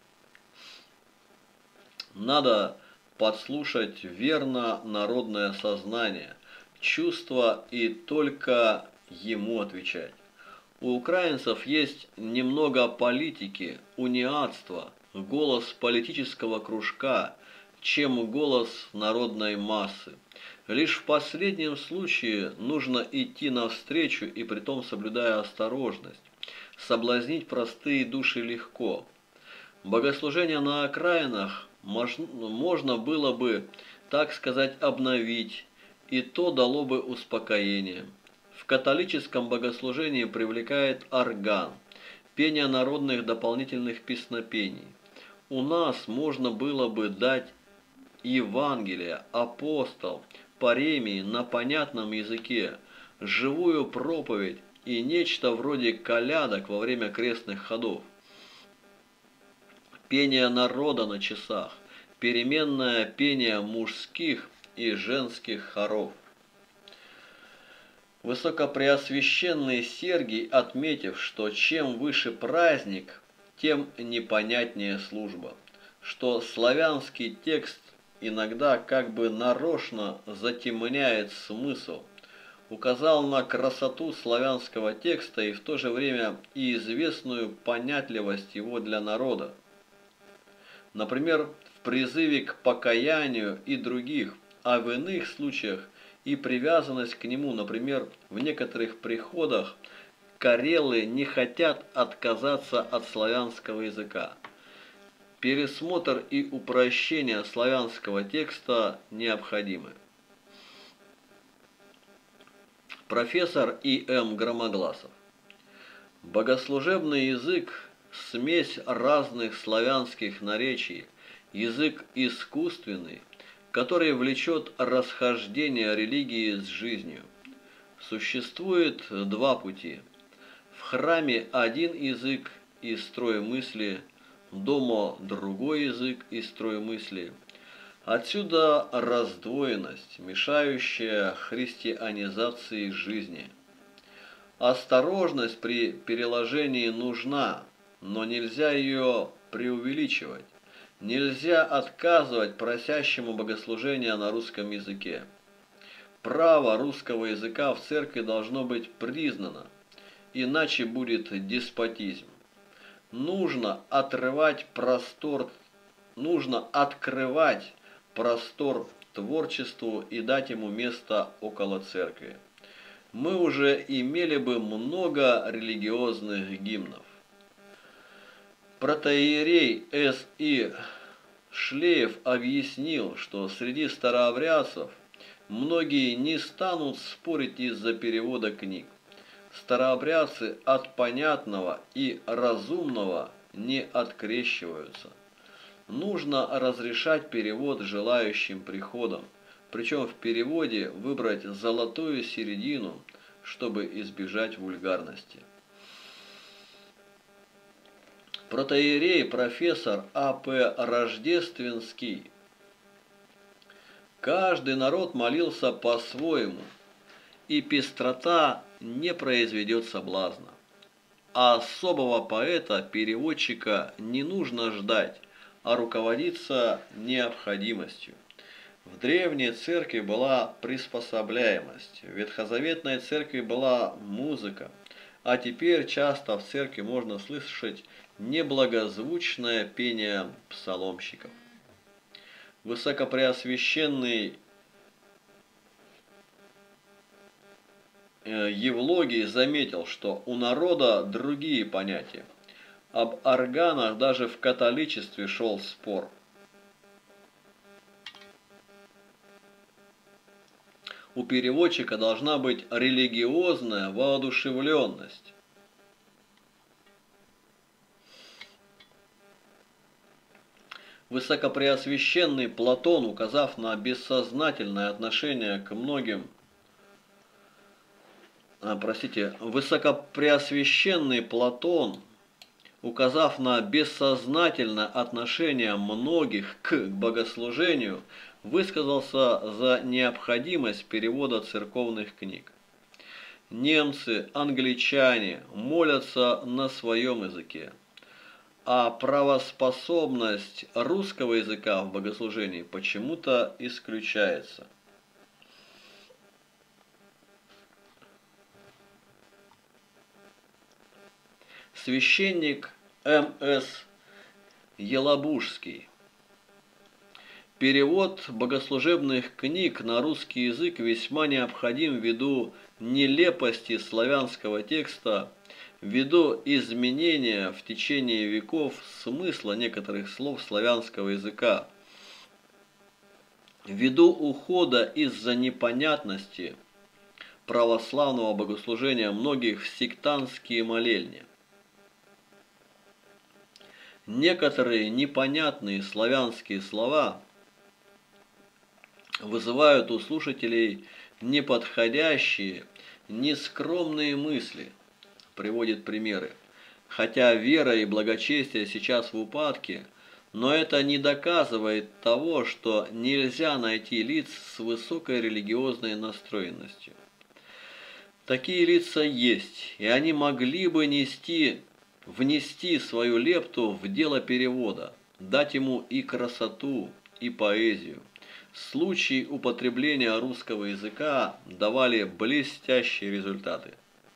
Надо подслушать верно народное сознание, чувства и только ему отвечать. У украинцев есть немного политики, униатства, голос политического кружка, чем голос народной массы. Лишь в последнем случае нужно идти навстречу и притом соблюдая осторожность. Соблазнить простые души легко. Богослужение на окраинах можно было бы, так сказать, обновить, и то дало бы успокоение. В католическом богослужении привлекает орган, пение народных дополнительных песнопений. У нас можно было бы дать Евангелие, апостол, паремии на понятном языке, живую проповедь и нечто вроде колядок во время крестных ходов. Пение народа на часах, переменное пение мужских и женских хоров. Высокопреосвященный Сергий, отметив, что чем выше праздник, тем непонятнее служба, что славянский текст иногда как бы нарочно затемняет смысл, указал на красоту славянского текста и в то же время и известную понятливость его для народа. Например, в призыве к покаянию и других, а в иных случаях и привязанность к нему, например, в некоторых приходах карелы не хотят отказаться от славянского языка. Пересмотр и упрощение славянского текста необходимы. Профессор И М Громогласов. Богослужебный язык – смесь разных славянских наречий, язык искусственный, который влечет расхождение религии с жизнью. Существует два пути. В храме один язык и строй мысли, дома другой язык и строй мысли. Отсюда раздвоенность, мешающая христианизации жизни. Осторожность при переложении нужна, но нельзя ее преувеличивать. Нельзя отказывать просящему богослужения на русском языке. Право русского языка в церкви должно быть признано, иначе будет деспотизм. Нужно отрывать простор, нужно открывать простор творчеству и дать ему место около церкви. Мы уже имели бы много религиозных гимнов. Протоиерей С И Шлеев объяснил, что среди старообрядцев многие не станут спорить из-за перевода книг. Старообрядцы от понятного и разумного не открещиваются. Нужно разрешать перевод желающим приходам, причем в переводе выбрать золотую середину, чтобы избежать вульгарности. Протоиерей профессор А П Рождественский. Каждый народ молился по-своему, и пестрота не произведет соблазна. А особого поэта-переводчика не нужно ждать, а руководиться необходимостью. В древней церкви была приспособляемость, в ветхозаветной церкви была музыка, а теперь часто в церкви можно слышать неблагозвучное пение псаломщиков. Высокопреосвященный Евлогий заметил, что у народа другие понятия. Об органах даже в католичестве шел спор. У переводчика должна быть религиозная воодушевленность. Высокопреосвященный Платон, указав на бессознательное отношение к многим, а, простите, Высокопреосвященный Платон, указав на бессознательное отношение многих к богослужению, высказался за необходимость перевода церковных книг. Немцы, англичане молятся на своем языке, а правоспособность русского языка в богослужении почему-то исключается. Священник М С Елабужский. Перевод богослужебных книг на русский язык весьма необходим ввиду нелепости славянского текста, ввиду изменения в течение веков смысла некоторых слов славянского языка, ввиду ухода из-за непонятности православного богослужения многих в сектантские молельни. Некоторые непонятные славянские слова вызывают у слушателей неподходящие, нескромные мысли. Приводит примеры. Хотя вера и благочестие сейчас в упадке, но это не доказывает того, что нельзя найти лиц с высокой религиозной настроенностью. Такие лица есть, и они могли бы нести, внести свою лепту в дело перевода, дать ему и красоту, и поэзию. Случаи употребления русского языка давали блестящие результаты.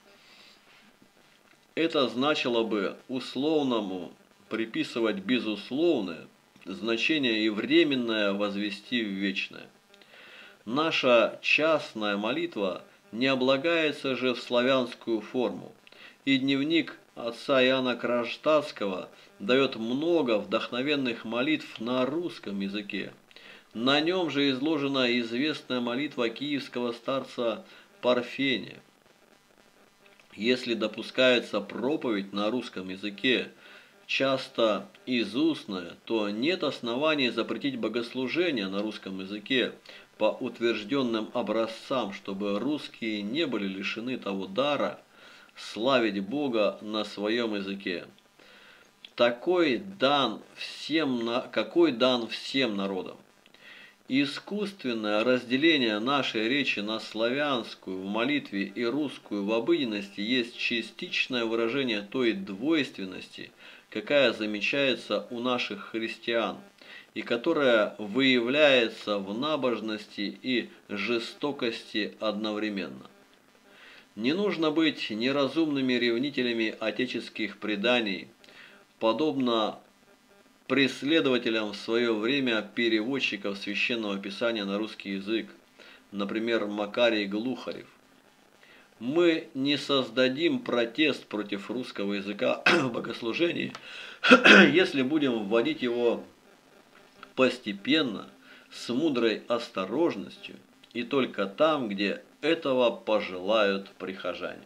Это значило бы условному приписывать безусловное значение и временное возвести в вечное. Наша частная молитва не облагается же в славянскую форму, и дневник отца Иоанна Кронштадтского дает много вдохновенных молитв на русском языке. На нем же изложена известная молитва киевского старца Парфения. Если допускается проповедь на русском языке, часто изустная, то нет оснований запретить богослужение на русском языке по утвержденным образцам, чтобы русские не были лишены того дара славить Бога на своем языке. Такой дан всем, какой дан всем народам. Искусственное разделение нашей речи на славянскую в молитве и русскую в обыденности есть частичное выражение той двойственности, какая замечается у наших христиан, и которая выявляется в набожности и жестокости одновременно. Не нужно быть неразумными ревнителями отеческих преданий, подобно преследователям в свое время переводчиков Священного Писания на русский язык, например, Макарий Глухарев. Мы не создадим протест против русского языка в богослужении, если будем вводить его постепенно, с мудрой осторожностью и только там, где этого пожелают прихожане.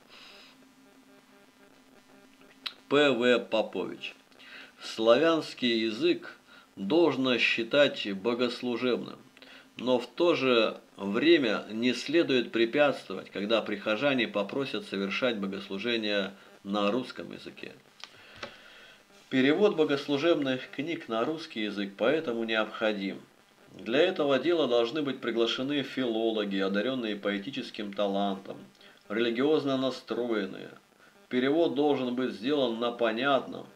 П В Попович. Славянский язык должно считать богослужебным, но в то же время не следует препятствовать, когда прихожане попросят совершать богослужение на русском языке. Перевод богослужебных книг на русский язык поэтому необходим. Для этого дела должны быть приглашены филологи, одаренные поэтическим талантом, религиозно настроенные. Перевод должен быть сделан на понятном,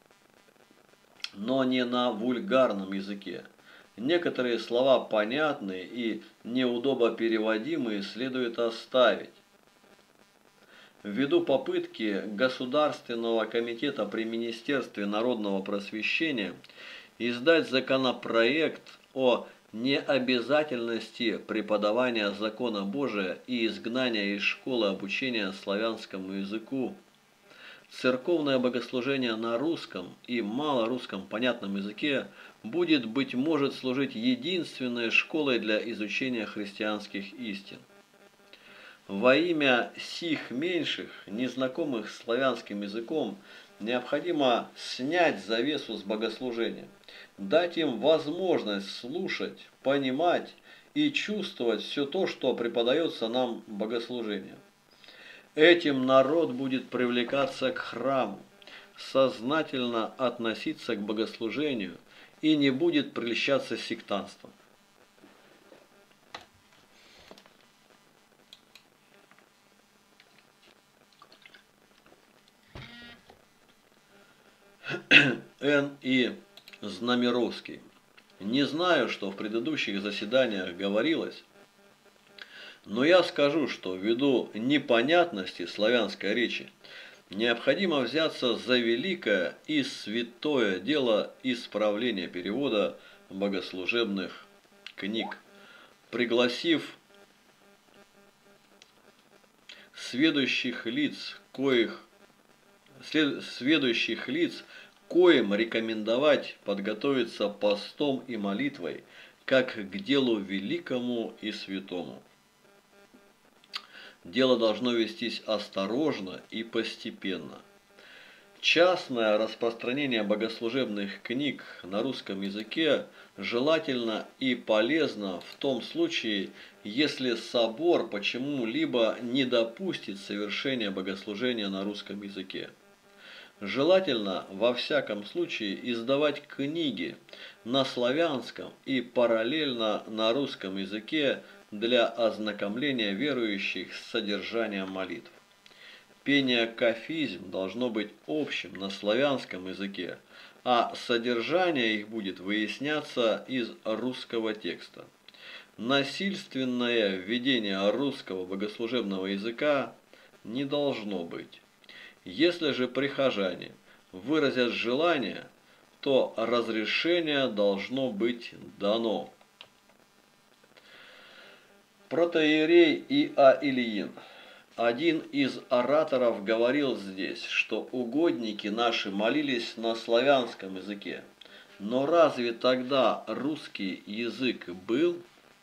но не на вульгарном языке. Некоторые слова понятные и неудобопереводимые следует оставить. Ввиду попытки Государственного комитета при Министерстве народного просвещения издать законопроект о необязательности преподавания закона Божия и изгнания из школы обучения славянскому языку, церковное богослужение на русском и малорусском понятном языке будет, быть может, служить единственной школой для изучения христианских истин. Во имя сих меньших, незнакомых славянским языком, необходимо снять завесу с богослужения, дать им возможность слушать, понимать и чувствовать все то, что преподается нам в богослужении. Этим народ будет привлекаться к храму, сознательно относиться к богослужению и не будет прельщаться сектантством. Н. И. Знамеровский. Не знаю, что в предыдущих заседаниях говорилось, но я скажу, что ввиду непонятности славянской речи необходимо взяться за великое и святое дело исправления перевода богослужебных книг, пригласив сведущих лиц, коих сведущих лиц, коим рекомендовать подготовиться постом и молитвой, как к делу великому и святому. Дело должно вестись осторожно и постепенно. Частное распространение богослужебных книг на русском языке желательно и полезно в том случае, если собор почему-либо не допустит совершения богослужения на русском языке. Желательно во всяком случае издавать книги на славянском и параллельно на русском языке для ознакомления верующих с содержанием молитв. Пение кафизм должно быть общим на славянском языке, а содержание их будет выясняться из русского текста. Насильственное введение русского богослужебного языка не должно быть. Если же прихожане выразят желание, то разрешение должно быть дано. Протоиерей И А Ильин. Один из ораторов говорил здесь, что угодники наши молились на славянском языке. Но разве тогда русский язык был?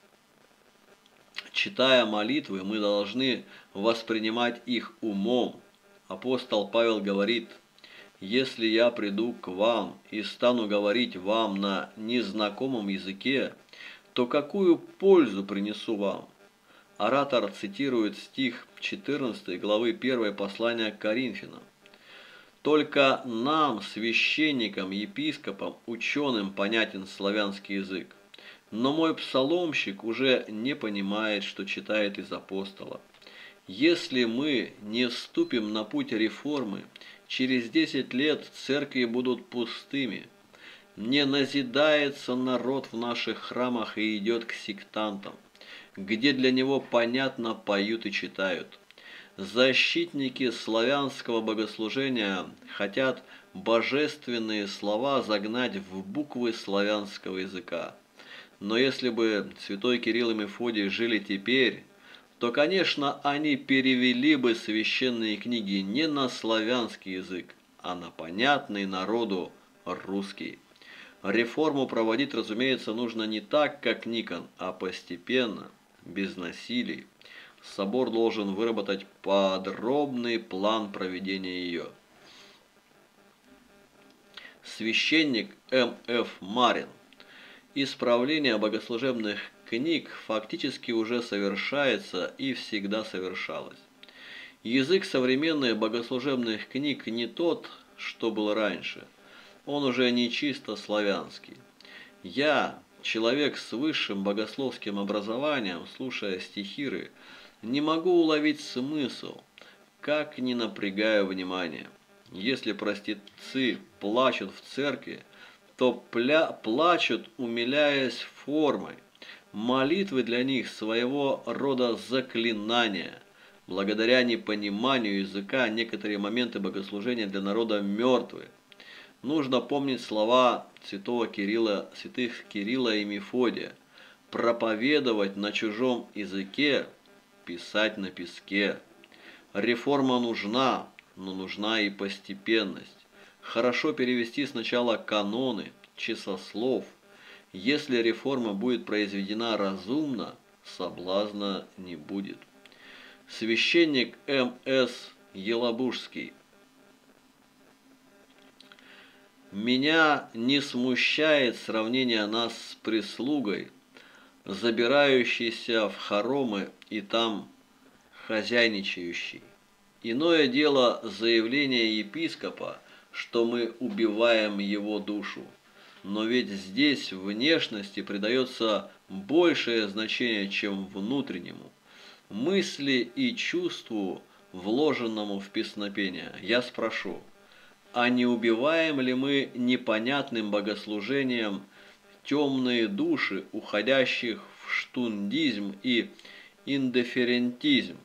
Читая молитвы, мы должны воспринимать их умом. Апостол Павел говорит: «Если я приду к вам и стану говорить вам на незнакомом языке, то какую пользу принесу вам?» Оратор цитирует стих четырнадцатой главы первого послания к Коринфянам. «Только нам, священникам, епископам, ученым понятен славянский язык, но мой псаломщик уже не понимает, что читает из апостола. Если мы не вступим на путь реформы, через десять лет церкви будут пустыми. Не назидается народ в наших храмах и идет к сектантам, где для него понятно поют и читают. Защитники славянского богослужения хотят божественные слова загнать в буквы славянского языка. Но если бы святой Кирилл и Мефодий жили теперь, то, конечно, они перевели бы священные книги не на славянский язык, а на понятный народу русский. Реформу проводить, разумеется, нужно не так, как Никон, а постепенно, без насилий. Собор должен выработать подробный план проведения ее. Священник М Ф Марин. Исправление богослужебных книг фактически уже совершается и всегда совершалось. Язык современных богослужебных книг не тот, что был раньше. Он уже не чисто славянский. Я, человек с высшим богословским образованием, слушая стихиры, не могу уловить смысл, как не напрягаю внимание. Если простецы плачут в церкви, то пля плачут, умиляясь формой. Молитвы для них своего рода заклинания. Благодаря непониманию языка некоторые моменты богослужения для народа мертвы. Нужно помнить слова святого Кирилла, святых Кирилла и Мефодия. Проповедовать на чужом языке, писать на песке. Реформа нужна, но нужна и постепенность. Хорошо перевести сначала каноны, часослов. Если реформа будет произведена разумно, соблазна не будет. Священник М С Елабужский. Меня не смущает сравнение нас с прислугой, забирающейся в хоромы и там хозяйничающей. Иное дело заявление епископа, что мы убиваем его душу. Но ведь здесь внешности придается большее значение, чем внутреннему. Мысли и чувству, вложенному в песнопение, я спрошу, а не убиваем ли мы непонятным богослужением темные души, уходящих в штундизм и индифферентизм?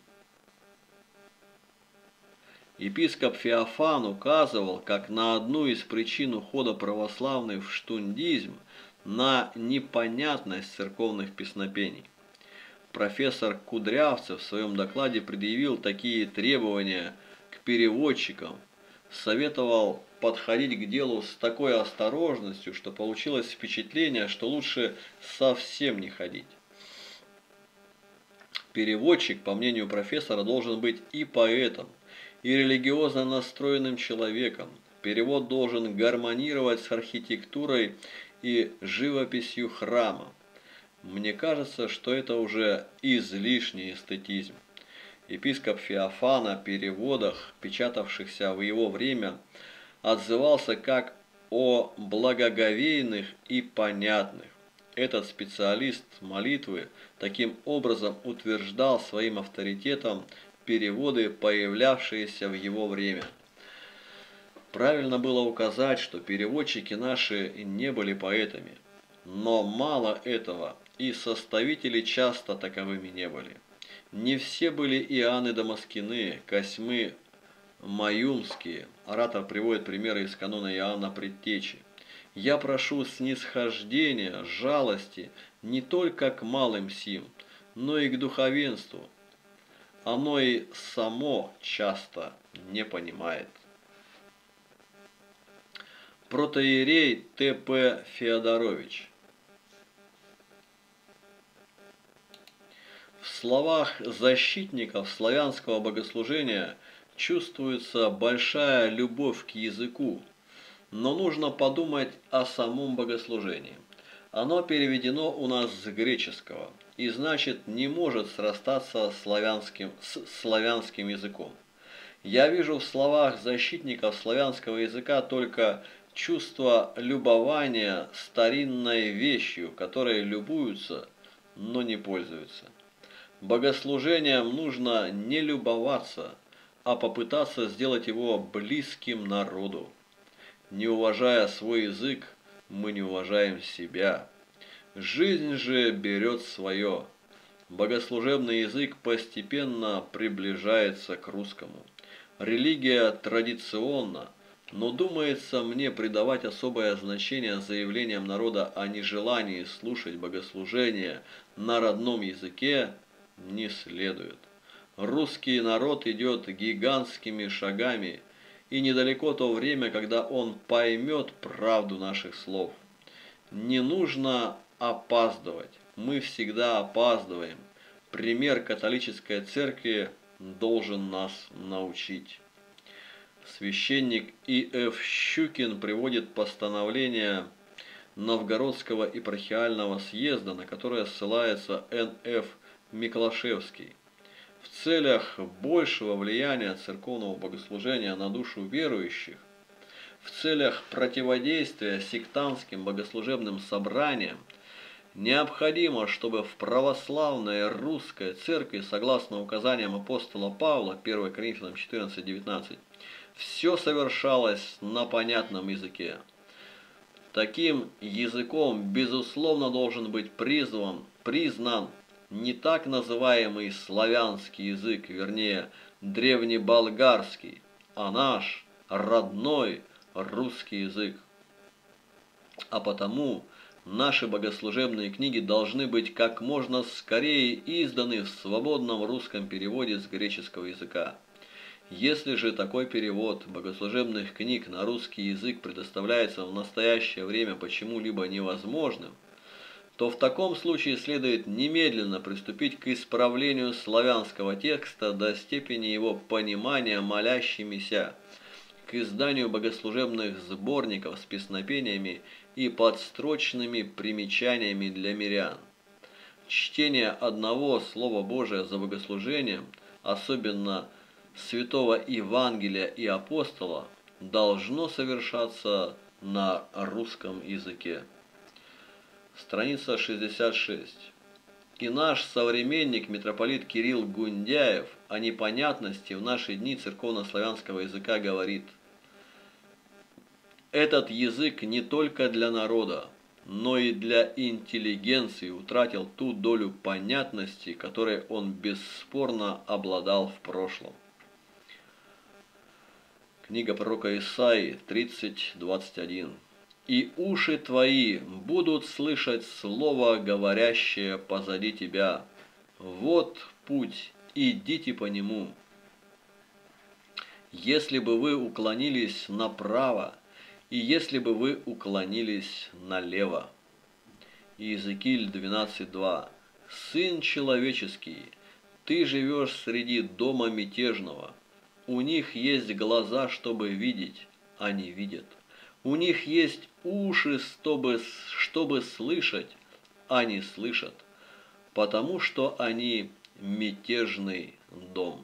Епископ Феофан указывал, как на одну из причин ухода православных в штундизм, на непонятность церковных песнопений. Профессор Кудрявцев в своем докладе предъявил такие требования к переводчикам, советовал подходить к делу с такой осторожностью, что получилось впечатление, что лучше совсем не ходить. Переводчик, по мнению профессора, должен быть и поэтом, и религиозно настроенным человеком. Перевод должен гармонировать с архитектурой и живописью храма. Мне кажется, что это уже излишний эстетизм. Епископ Феофан о переводах, печатавшихся в его время, отзывался как о благоговейных и понятных. Этот специалист молитвы таким образом утверждал своим авторитетом переводы, появлявшиеся в его время. Правильно было указать, что переводчики наши не были поэтами, но мало этого, и составители часто таковыми не были. Не все были Иоанны Дамаскины, Косьмы Маюмские. Оратор приводит примеры из канона Иоанна Предтечи. Я прошу снисхождения, жалости не только к малым сим, но и к духовенству. Оно и само часто не понимает. Протоиерей Т П Феодорович. В словах защитников славянского богослужения чувствуется большая любовь к языку, но нужно подумать о самом богослужении. Оно переведено у нас с греческого и, значит, не может срастаться славянским, с славянским языком. Я вижу в словах защитников славянского языка только чувство любования старинной вещью, которой любуются, но не пользуются. Богослужением нужно не любоваться, а попытаться сделать его близким народу. Не уважая свой язык, мы не уважаем себя. Жизнь же берет свое. Богослужебный язык постепенно приближается к русскому. Религия традиционна, Но думается мне придавать особое значение заявлениям народа о нежелании слушать богослужения на родном языке не следует. Русский народ идет гигантскими шагами, и недалеко то время, когда он поймет правду наших слов. Не нужно опаздывать. Мы всегда опаздываем. Пример католической церкви должен нас научить. Священник И Ф Щукин приводит постановление Новгородского епархиального съезда, на которое ссылается Н Ф Миклашевский. В целях большего влияния церковного богослужения на душу верующих, в целях противодействия сектантским богослужебным собраниям, необходимо, чтобы в православной русской церкви, согласно указаниям апостола Павла, первое Коринфянам четырнадцать девятнадцать, все совершалось на понятном языке. Таким языком, безусловно, должен быть призван, признан не так называемый славянский язык, вернее, древнеболгарский, а наш родной русский язык. А потому наши богослужебные книги должны быть как можно скорее изданы в свободном русском переводе с греческого языка. Если же такой перевод богослужебных книг на русский язык предоставляется в настоящее время почему-либо невозможным, то в таком случае следует немедленно приступить к исправлению славянского текста до степени его понимания молящимися, к изданию богослужебных сборников с песнопениями и подстрочными примечаниями для мирян. Чтение одного Слова Божия за богослужением, особенно Святого Евангелия и Апостола, должно совершаться на русском языке. Страница шестьдесят шесть. И наш современник митрополит Кирилл Гундяев о непонятности в наши дни церковно-славянского языка говорит: этот язык не только для народа, но и для интеллигенции утратил ту долю понятности, которой он бесспорно обладал в прошлом. Книга пророка Исаии тридцать двадцать один. «И уши твои будут слышать слово, говорящее позади тебя. Вот путь, идите по нему. Если бы вы уклонились направо, и если бы вы уклонились налево». Иезекииль двенадцать два. «Сын человеческий, ты живешь среди дома мятежного. У них есть глаза, чтобы видеть, а не видят. У них есть уши, чтобы, чтобы слышать, а не слышат, потому что они мятежный дом».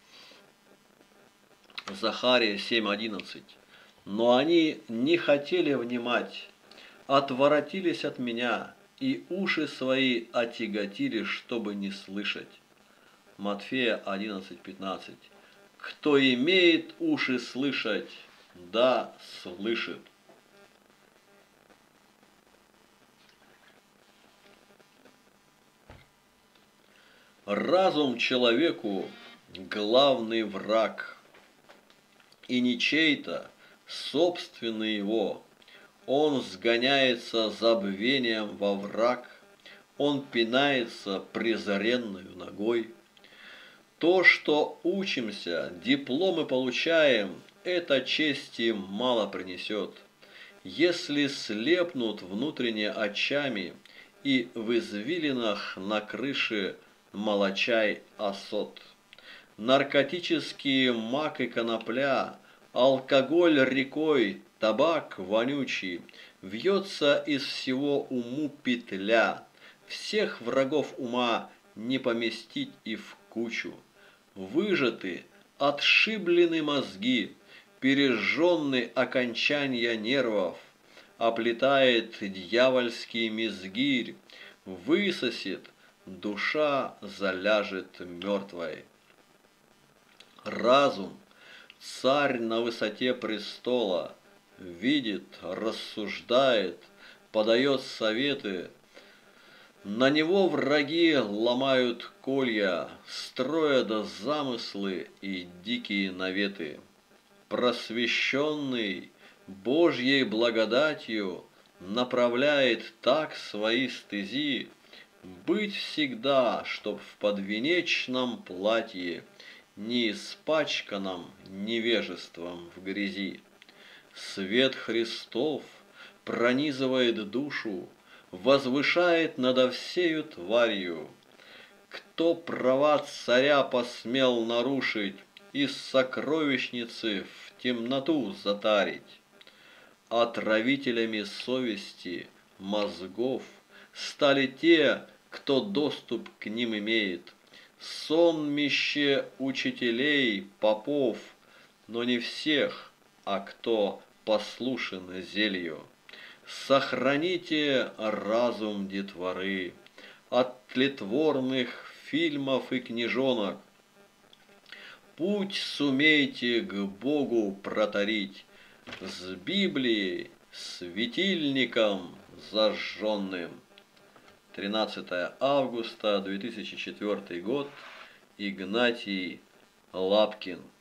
Захария семь одиннадцать. «Но они не хотели внимать, отворотились от меня, и уши свои отяготили, чтобы не слышать». Матфея одиннадцать пятнадцать. «Кто имеет уши слышать, да слышит». Разум человеку главный враг, и не чей-то, собственный его. Он сгоняется забвением во враг, он пинается презренною ногой. То, что учимся, дипломы получаем, это чести мало принесет. Если слепнут внутренне очами, и в извилинах на крыше молочай осот. Наркотические мак и конопля, алкоголь рекой, табак вонючий, вьется из всего уму петля. Всех врагов ума не поместить и в кучу. Выжаты, отшиблены мозги, пережженны окончания нервов, оплетает дьявольский мизгирь, высосет, душа заляжет мертвой. Разум, царь на высоте престола, видит, рассуждает, подает советы. На него враги ломают колья, строя да замыслы и дикие наветы. просвещенный Божьей благодатью направляет так свои стези, быть всегда, чтоб в подвенечном платье, не испачканном невежеством в грязи. Свет Христов пронизывает душу, возвышает надо всею тварью. Кто права царя посмел нарушить, из сокровищницы в темноту затарить? Отравителями совести, мозгов стали те, кто доступ к ним имеет. Сонмище учителей, попов, но не всех, а кто послушен зелью. Сохраните разум детворы от тлетворных фильмов и книжонок. Путь сумейте к Богу проторить с Библией, светильником зажженным. тринадцатое августа две тысячи четвёртый год. Игнатий Лапкин.